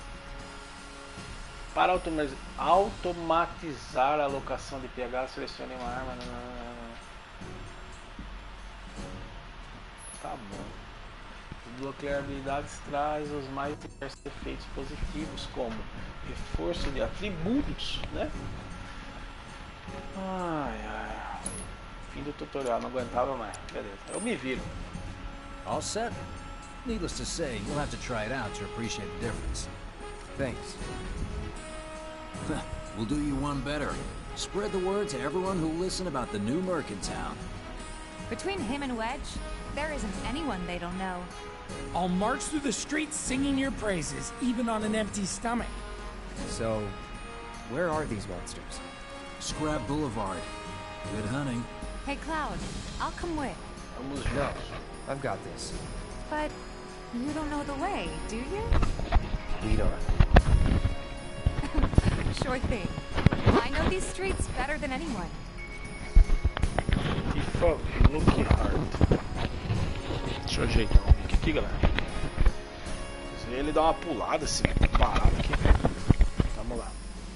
Para automatizar a alocação de P H, selecione uma arma. Tá bom. Desbloquear habilidades traz os mais diversos efeitos positivos, como reforço de atributos, né? Ai, ai. Fim do tutorial, não aguentava mais. Beleza, eu me viro. All set? Needless to say, you'll have to try it out to appreciate the difference. Thanks. We'll do you one better. Spread the word to everyone who'll listen about the new Merc in town. Between him and Wedge, there isn't anyone they don't know. I'll march through the streets singing your praises, even on an empty stomach. So, where are these monsters? Scrap Boulevard. Good hunting. Hey, Cloud, I'll come with. No, I've got this. But you don't know the way, do you? Lead on. Sure thing. I know these streets better than anyone. Tifa Lockhart. Deixa eu ajeitar o mic aqui, galera. Ele dá uma pulada assim, parado aqui. Vamos lá.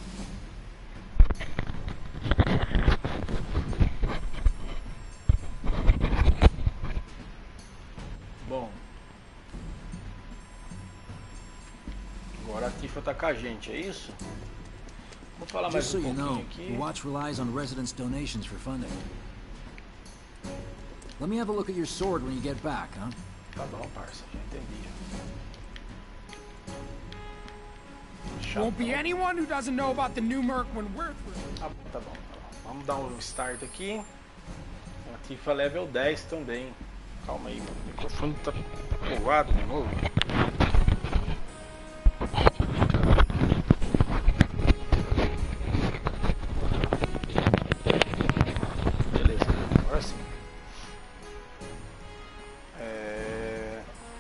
Bom. Agora a Tifa tá com a gente, é isso? Vou falar mais Just um so you pouquinho know, aqui. the watch relies on residents' donations for funding. Let me have a look at your sword when you get back, huh? Tá bom, parça, já entendi. Won't be anyone who doesn't know about the new Merc when we're through. Tá bom, tá bom, tá bom. Vamos dar um start aqui. A Tifa level dez também. Calma aí, o microfone tá pulado de novo. Beleza, agora sim. É...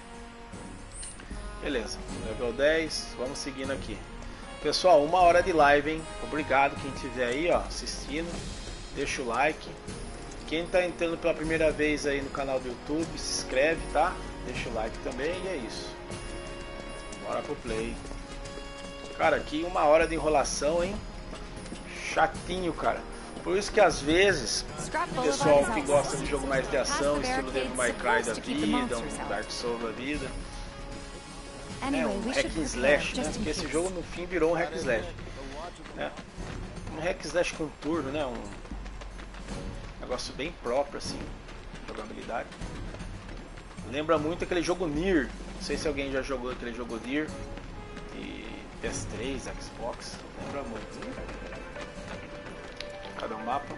Beleza, level dez, vamos seguindo aqui. Pessoal, uma hora de live, hein? Obrigado quem estiver aí, ó, assistindo. Deixa o like. Quem tá entrando pela primeira vez aí no canal do YouTube, se inscreve, tá? Deixa o like também e é isso. Bora pro play. Cara, aqui uma hora de enrolação, hein? Chatinho, cara. Por isso que às vezes o pessoal que gosta de jogo mais de ação, estilo Devil May Cry da vida, um Dark Souls da vida, é um hack and slash, né? Porque esse jogo no fim virou um hack and slash, né? Um hack and slash com turno, né? Um negócio bem próprio assim, jogabilidade. Lembra muito aquele jogo Nier. Não sei se alguém já jogou aquele jogo Nier e P S três, Xbox. Lembra muito. Cadê o mapa?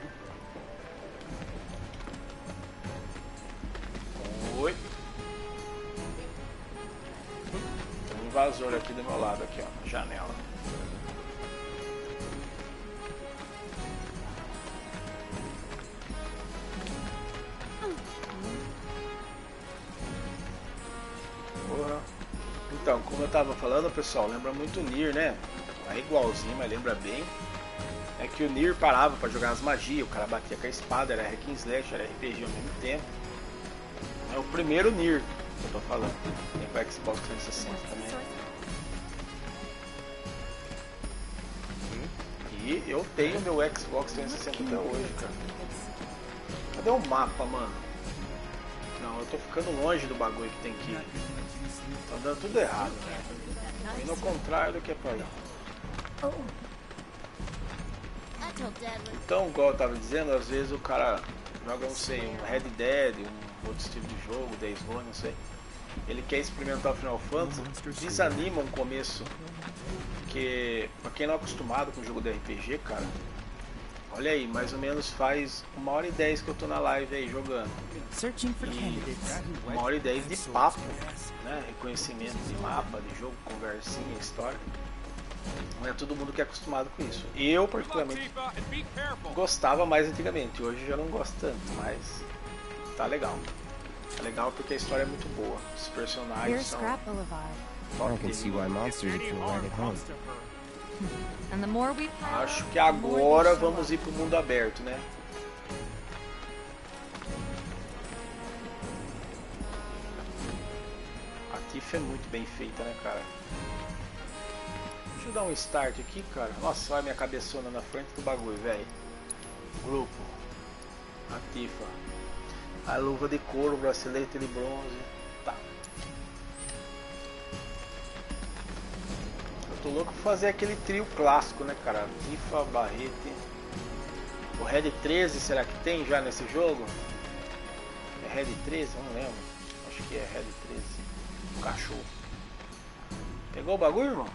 Oi. Tem um invasor aqui do meu lado, aqui ó, na janela. Porra. Então, como eu tava falando, pessoal, lembra muito o Nier, né? É igualzinho, mas lembra bem. É que o Nier parava pra jogar as magias, o cara batia com a espada, era hack and slash, era R P G ao mesmo tempo. É o primeiro Nier que eu tô falando. Tem pro Xbox trezentos e sessenta também. E eu tenho meu Xbox trezentos e sessenta até hoje, cara. Cadê o mapa, mano? Não, eu tô ficando longe do bagulho que tem que ir. Tá dando tudo errado, né? Indo ao contrário do que é pra ir. Então, igual eu tava dizendo, às vezes o cara joga, não sei, um Red Dead, um outro estilo de jogo, Days Gone, não sei. Ele quer experimentar o Final Fantasy, desanima um começo. Porque, pra quem não é acostumado com o jogo de R P G, cara, olha aí, mais ou menos faz uma hora e dez que eu tô na live aí jogando. E uma hora e dez de papo, né? Reconhecimento de mapa, de jogo, conversinha, história. Não é todo mundo que é acostumado com isso. Eu, particularmente, gostava mais antigamente. Hoje já não gosto tanto, mas tá legal. Tá legal porque a história é muito boa. Os personagens são... I can see why monsters appeal right at home. Acho que agora vamos ir pro mundo aberto, né? A Tifa é muito bem feita, né, cara? Deixa eu dar um start aqui, cara. Nossa, olha a minha cabeçona na frente do bagulho, velho. Grupo. A Tifa. A luva de couro, bracelete de bronze. Tá. Eu tô louco pra fazer aquele trio clássico, né, cara? Tifa, Barrete. O Red treze, será que tem já nesse jogo? É Red treze? Não lembro. Acho que é Red treze. O cachorro. Pegou o bagulho, irmão?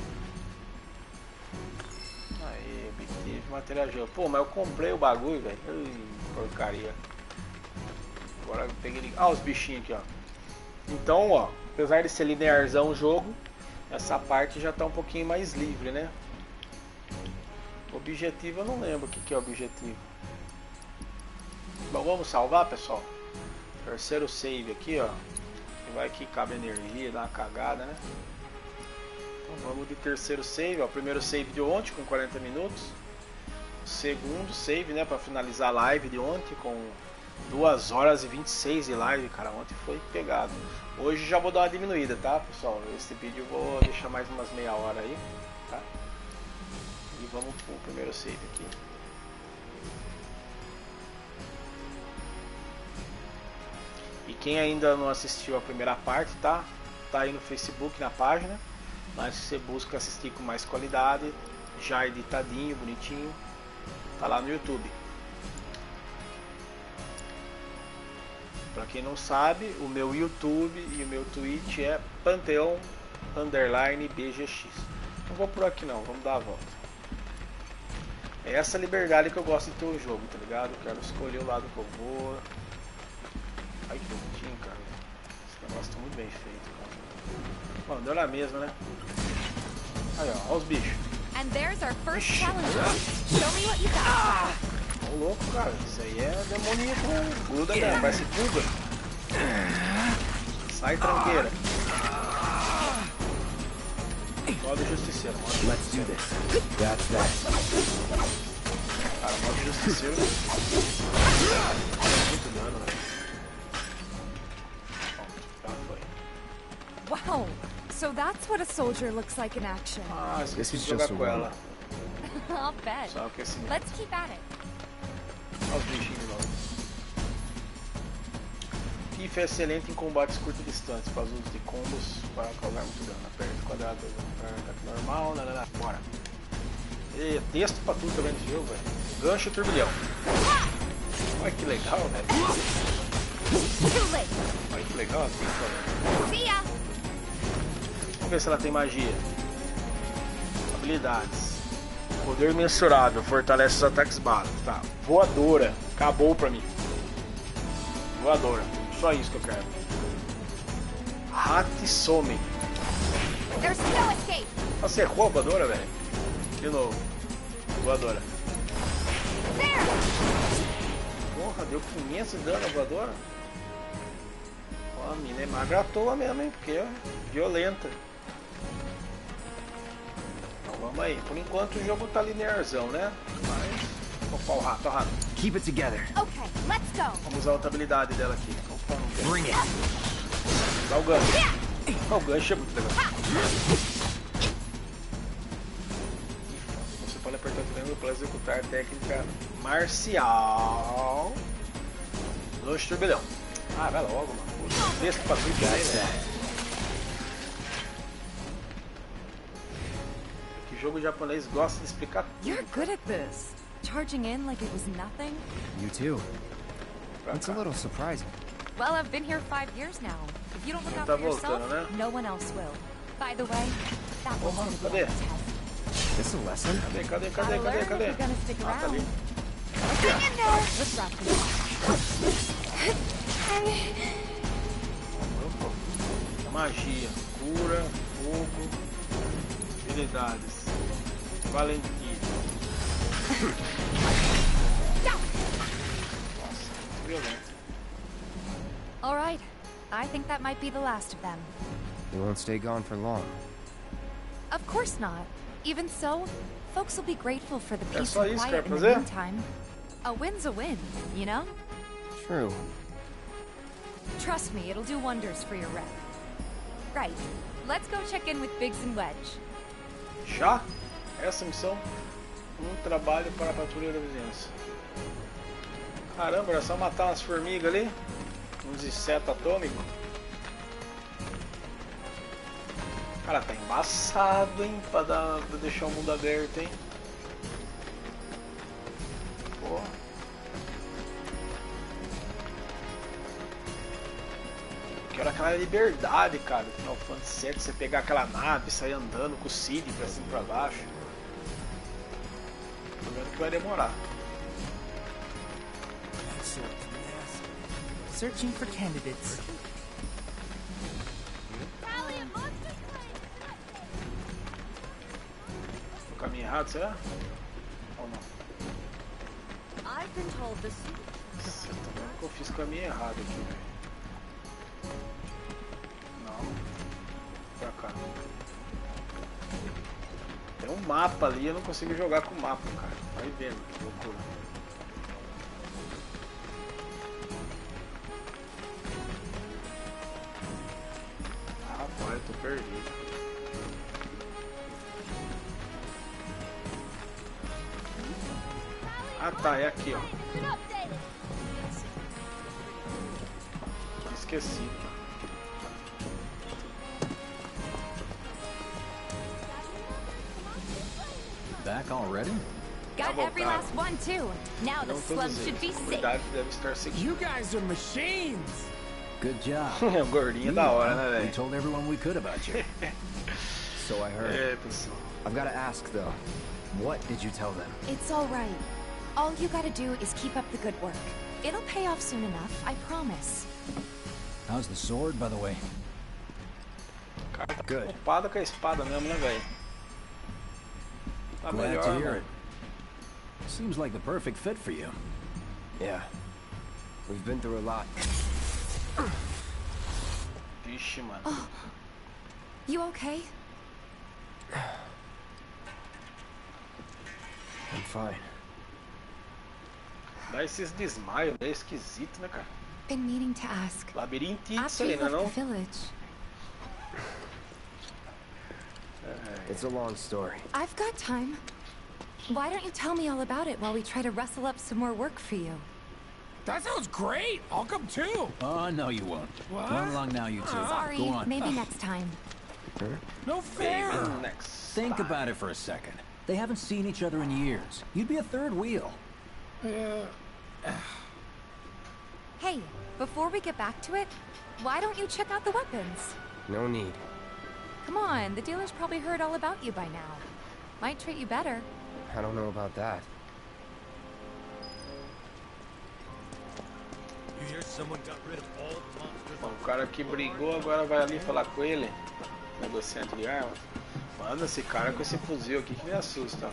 Aí, obtive material de jogo. Pô, mas eu comprei o bagulho, velho. Porcaria. Agora eu peguei. Ah, os bichinhos aqui, ó. Então, ó, apesar de ser linearzão o jogo, essa parte já tá um pouquinho mais livre, né? Objetivo, eu não lembro o que, que é objetivo. Bom, vamos salvar, pessoal. Terceiro save aqui, ó. Vai que cabe energia, dá uma cagada, né? Então vamos de terceiro save, ó. Primeiro save de ontem com quarenta minutos. Segundo save, né, para finalizar a live de ontem com duas horas e vinte e seis de live, cara. Ontem foi pegado. Hoje já vou dar uma diminuída, tá, pessoal? Esse vídeo eu vou deixar mais umas meia hora aí, tá? E vamos pro primeiro save aqui. E quem ainda não assistiu a primeira parte, tá? Tá aí no Facebook, na página. Mas se você busca assistir com mais qualidade, já editadinho, bonitinho, tá lá no YouTube. Pra quem não sabe, o meu YouTube e o meu Twitch é Panteão Underline B G X. Não vou por aqui não, vamos dar a volta. É essa liberdade que eu gosto de ter o jogo, tá ligado? Eu quero escolher o lado que eu vou. Ai que bonitinho, cara. Esse negócio tá muito bem feito, cara. Bom, deu na mesma, né? Aí, ó, olha os bichos. And there's our first challenger. Show me what you got. Ô louco, cara, isso aí é demoníaco, gruda mesmo, parece fuga. Sai, tranqueira. Modo justiceiro, modo justiceiro. That's that. Cara, modo justiceiro. Muito dano, velho. Bom, já foi. Wow, so that's what a soldier looks like in action. Ah, esqueci de jogar com ela. I'll bet. Só aquecimento. Let's keep at it. Olha os bichinhos de novo. Tifa é excelente em combates curto-distantes, faz uso de combos para causar muito dano. Aperta quadrado, ataque normal, lá, lá, lá. Bora. E texto pra tudo também nesse jogo, velho. Gancho e turbilhão. Olha que legal, velho. Olha que legal a Tifa, velho. Vamos ver se ela tem magia. Habilidades. Poder mensurável, fortalece os ataques básicos. Tá. Voadora. Acabou pra mim. Voadora. Só isso que eu quero. Hatsome. Você errou a voadora, velho? De novo. Voadora. Porra, deu quinhentos de dano a voadora. Ó, a mina é magra à toa mesmo, hein? Porque é violenta. Vamos aí, por enquanto o jogo tá linearzão, né? Mas. Opa, o rato, o rato. Keep it together. Okay, let's go. Vamos usar a outra habilidade dela aqui. Opa, não quero. Bring it. Dá o gancho. Oh, o gancho é muito legal. Você pode apertar o triângulo para executar a técnica marcial. Gancho turbilhão. Ah, vai logo, mano. Texto pra tudo aí, né? Jogo japonês gosta de explicar tudo. You're good at this. charging in like it was nothing? You too. It's a little surprising. Well, I've been here five years now. If you don't look out for yourself, no one else will. By the way, that one's gonna be on the test. This a lesson? Cadê, cadê, cadê, Gotta cadê, learn if cadê? you're gonna stick Ah, tá around. ali. Hang in there. Let's wrap this up. Magia, cura, fogo, habilidades, valentia. Nossa, violento. All right. I think that might be the last of them. You won't stay gone for long. Of course not. Even so, folks will be grateful for the É peace só and isso que quiet eu ia in the fazer? meantime. A win's a win, you know? True. Trust me, it'll do wonders for your rep. Right. Let's go check in with Biggs and Wedge. Já? Essa missão? Um trabalho para a patrulha da vizinhança. Caramba, era só matar umas formigas ali? Uns insetos atômicos? Cara, tá embaçado, hein? Pra, dar, pra deixar o mundo aberto, hein? Pô. Quero aquela liberdade, cara, do Final Fantasy sete, você pegar aquela nave e sair andando com o Cid pra cima e pra baixo. Tô vendo que vai demorar. Searching for candidates. No caminho errado, será? Ou não? I've been told this. Nossa, eu tô vendo que eu fiz o caminho errado aqui, velho. Não. Pra cá. Tem um mapa ali, eu não consigo jogar com o mapa, cara. Vai vendo, que loucura. Rapaz, eu tô perdido. Ah tá, é aqui, ó. Esqueci. Back already? Got every last one too. Now the Não slum todos should be eles. safe. Cuidado que deve estar seguindo. You guys are machines. Good job. O gordinho da hora, né, We velho? told everyone we could about you. So I heard. É, pessoal. I've got to ask though. What did you tell them? It's all right. All you gotta do is keep up the good work. It'll pay off soon enough, I promise. How's the sword, by the way? Cara, tá Good. preocupado com a espada mesmo, né, velho? Tá Glad melhor, to hear mano. it. Seems like the perfect fit for you. Yeah. We've been through a lot. Vixe, mano. Oh. You okay? I'm fine. Dá esses desmaios, é esquisito, né, cara? Been meaning to ask. Labirintite isso After aí, you né, left não? the village, It's a long story. I've got time. Why don't you tell me all about it while we try to rustle up some more work for you? That sounds great. I'll come too. Oh, no, you won't. What? Run along now, you two. Sorry, Go on. maybe next time. No fair. Maybe next Think time. about it for a second. They haven't seen each other in years. You'd be a third wheel. Yeah. Hey, before we get back to it, why don't you check out the weapons? No need. Come on, the dealer's probably heard all about you by now. Might treat you better. I don't know about that. You hear someone got rid of all the monsters? Bom, o cara que brigou agora vai ali falar com ele. Negociante de armas. Manda esse cara com esse fuzil aqui que me assusta.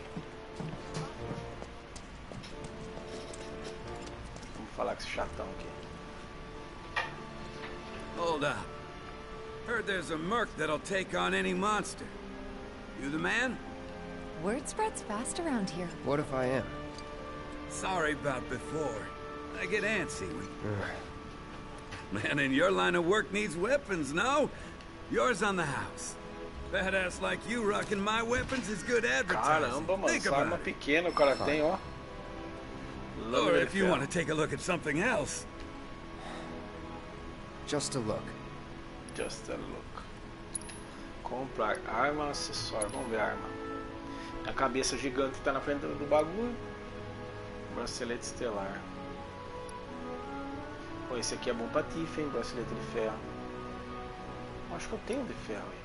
Vamos falar com esse chatão aqui. Hold up. Heard there's a merc that'll take on any monster. You the man? Word spreads fast around here. What if I am? Sorry about before. I get antsy when... Man in your line of work needs weapons, no? Yours on the house. Badass like you rocking my weapons is good advertising. Caramba, mano, Think essa arma about it. pequena o cara tem, ó. Or if you want to take a look at something else. Just a look. Just a look. Comprar arma, acessório. Vamos ver a arma. A cabeça gigante que tá na frente do bagulho. Bracelete estelar. Pô, esse aqui é bom pra Tifa, hein? Bracelete de ferro. Acho que eu tenho de ferro aí.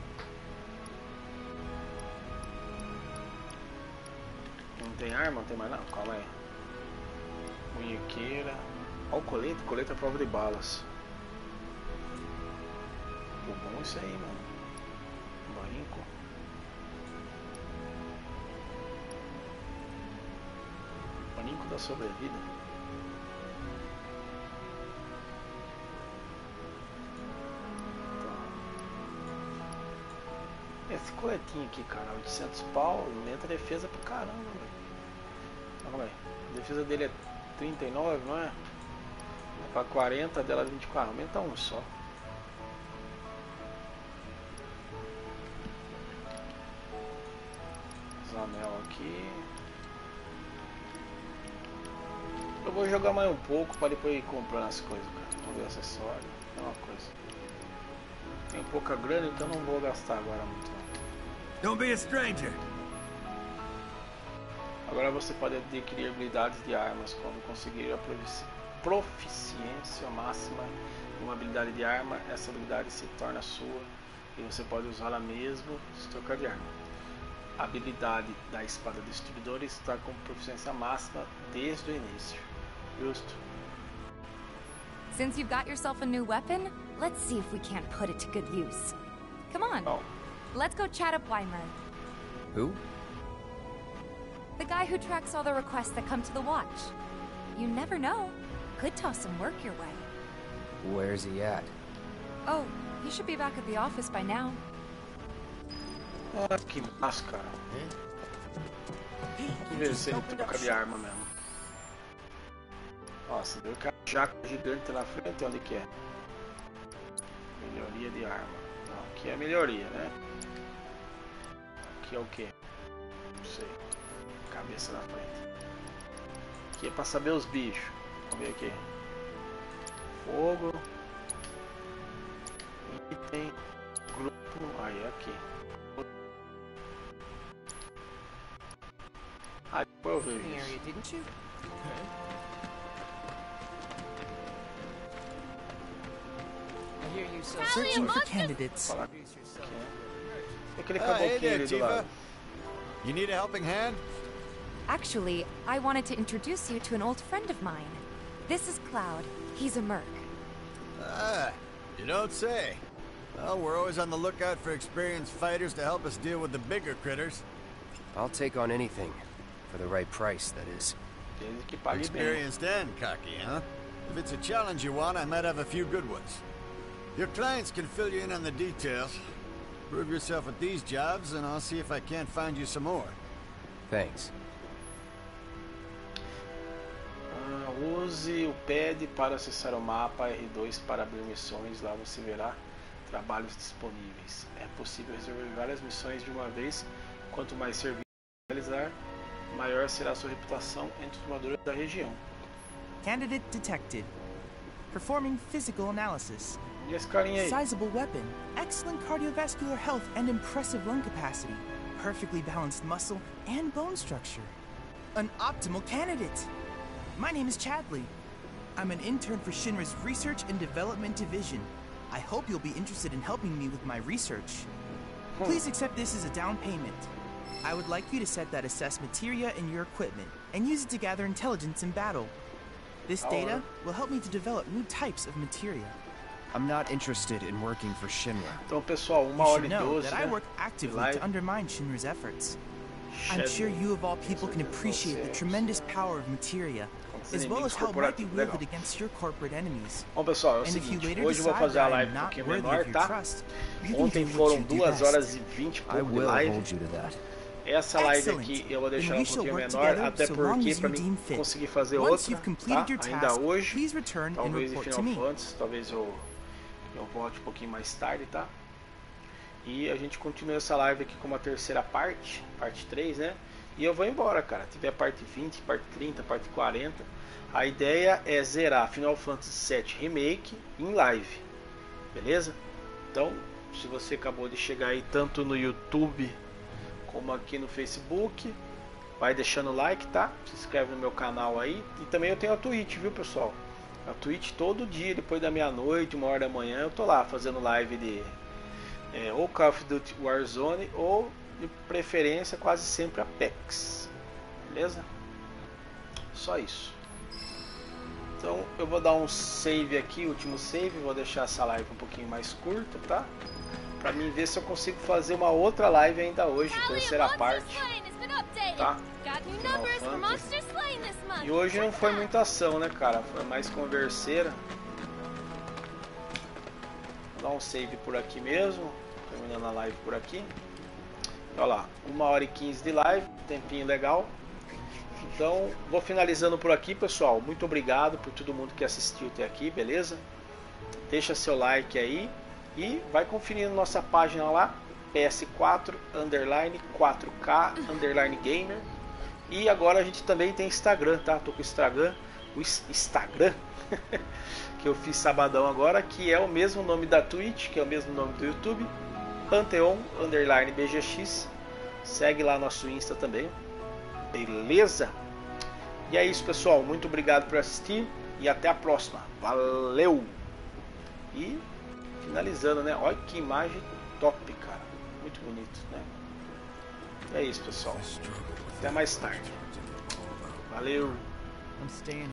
Não tem arma? Não tem mais não? Calma aí. Munhequeira. Olha o colete. Colete é prova de balas. Pô, bom isso aí, mano. Brinco. Brinco da sobrevida. Esse coletinho aqui, cara, oitocentos pau, aumenta a defesa pra caramba, velho. Olha aí, a defesa dele é trinta e nove, não é? É pra quarenta, dela vinte e quatro, aumenta um só. Os anel aqui. Eu vou jogar mais um pouco pra depois ir comprando as coisas, cara. Vou ver acessório, é uma coisa. Tem pouca grana, então não vou gastar agora muito. Don't be a stranger. Agora você pode adquirir habilidades de armas quando conseguir a proficiência máxima em uma habilidade de arma. Essa habilidade se torna sua e você pode usá-la mesmo se trocar de arma. A habilidade da espada destruidora está com proficiência máxima desde o início. Justo. Since you've got yourself a new weapon, let's see if we can't put it to good use. Come on. Oh. Let's go chat up Weimer. Who? The guy who tracks all the requests that come to the watch. You never know. Could toss some work your way. Where's he at? Oh, he should be back at the office by now. Ah, que máscara. Vamos ver se ele troca de arma mesmo. Nossa, deu um jaco gigante na frente. Onde que é? Melhoria de arma. Não, aqui é melhoria, né? Aqui é o que? Não sei. Cabeça na frente. Aqui é pra saber os bichos. Vamos ver aqui. Fogo. Item. Grupo. Aí, aqui. Ah, depois eu vejo isso. Searching for candidates. Uh, hey there, Tifa. You need a helping hand? Actually, I wanted to introduce you to an old friend of mine. This is Cloud. He's a merc. Ah, you don't say. Well, we're always on the lookout for experienced fighters to help us deal with the bigger critters. I'll take on anything. For the right price, that is. Experienced and cocky, huh? If it's a challenge you want, I might have a few good ones. Your clients can fill you in on the details. Prove yourself at these jobs, and I'll see if I can't find you some more. Thanks. Uh, use o pad para acessar o mapa, R dois para abrir missões. Lá você verá trabalhos disponíveis. É possível resolver várias missões de uma vez. Quanto mais serviços realizar, maior será a sua reputação entre os moradores da região. Candidate detected. Performing physical analysis. E esse carinha aí? Sizable weapon, excellent cardiovascular health and impressive lung capacity, perfectly balanced muscle and bone structure. An optimal candidate. My name is Chadley. I'm an intern for Shinra's Research and Development Division. I hope you'll be interested in helping me with my research. Please accept this as a down payment. I would like you to set that assess materia in your equipment and use it to gather intelligence in battle. This data will help me to develop new types of materia. I'm not interested in working for Shinra. Então, pessoal, uma hora e doze, that I work actively to undermine Shinra's efforts. I'm sure you of all people can appreciate the tremendous power of materia, as well as how it might be wielded against your corporate enemies. Bom, pessoal, é o seguinte, hoje eu vou fazer a live um pouquinho menor, tá? Ontem foram duas horas e vinte por live. Essa live aqui eu vou deixar um pouquinho menor, até porque para mim conseguir fazer outra, tá? Ainda hoje, talvez em Final Fantasy, talvez eu, eu volte um pouquinho mais tarde, tá? E a gente continua essa live aqui com uma terceira parte, parte três, né? E eu vou embora, cara. Tiver parte vinte, parte trinta, parte quarenta. A ideia é zerar Final Fantasy sete Remake em live, beleza? Então, se você acabou de chegar aí tanto no YouTube como aqui no Facebook, vai deixando o like, tá? Se inscreve no meu canal aí. E também eu tenho a Twitch, viu, pessoal? A Twitch todo dia, depois da meia-noite, uma hora da manhã, eu tô lá fazendo live de é, ou Call of Duty Warzone ou, de preferência, quase sempre Apex. Beleza? Só isso. Então eu vou dar um save aqui, último save, vou deixar essa live um pouquinho mais curta, tá? Pra mim ver se eu consigo fazer uma outra live ainda hoje, terceira parte, tá? E hoje não foi muita ação, né, cara? Foi mais converseira. Vou dar um save por aqui mesmo, terminando a live por aqui. Olha lá, uma hora e quinze de live, tempinho legal. Então, vou finalizando por aqui, pessoal. Muito obrigado por todo mundo que assistiu até aqui, beleza? Deixa seu like aí e vai conferindo nossa página lá, P S quatro underline quatro K underline gamer. E agora a gente também tem Instagram, tá? Tô com o Instagram, o Instagram que eu fiz sabadão agora, que é o mesmo nome da Twitch, que é o mesmo nome do YouTube, Pantheon underline B G X. Segue lá nosso Insta também. Beleza? E é isso, pessoal. Muito obrigado por assistir e até a próxima. Valeu! E finalizando, né? Olha que imagem top, cara. Muito bonito, né? É isso, pessoal. Até mais tarde. Valeu!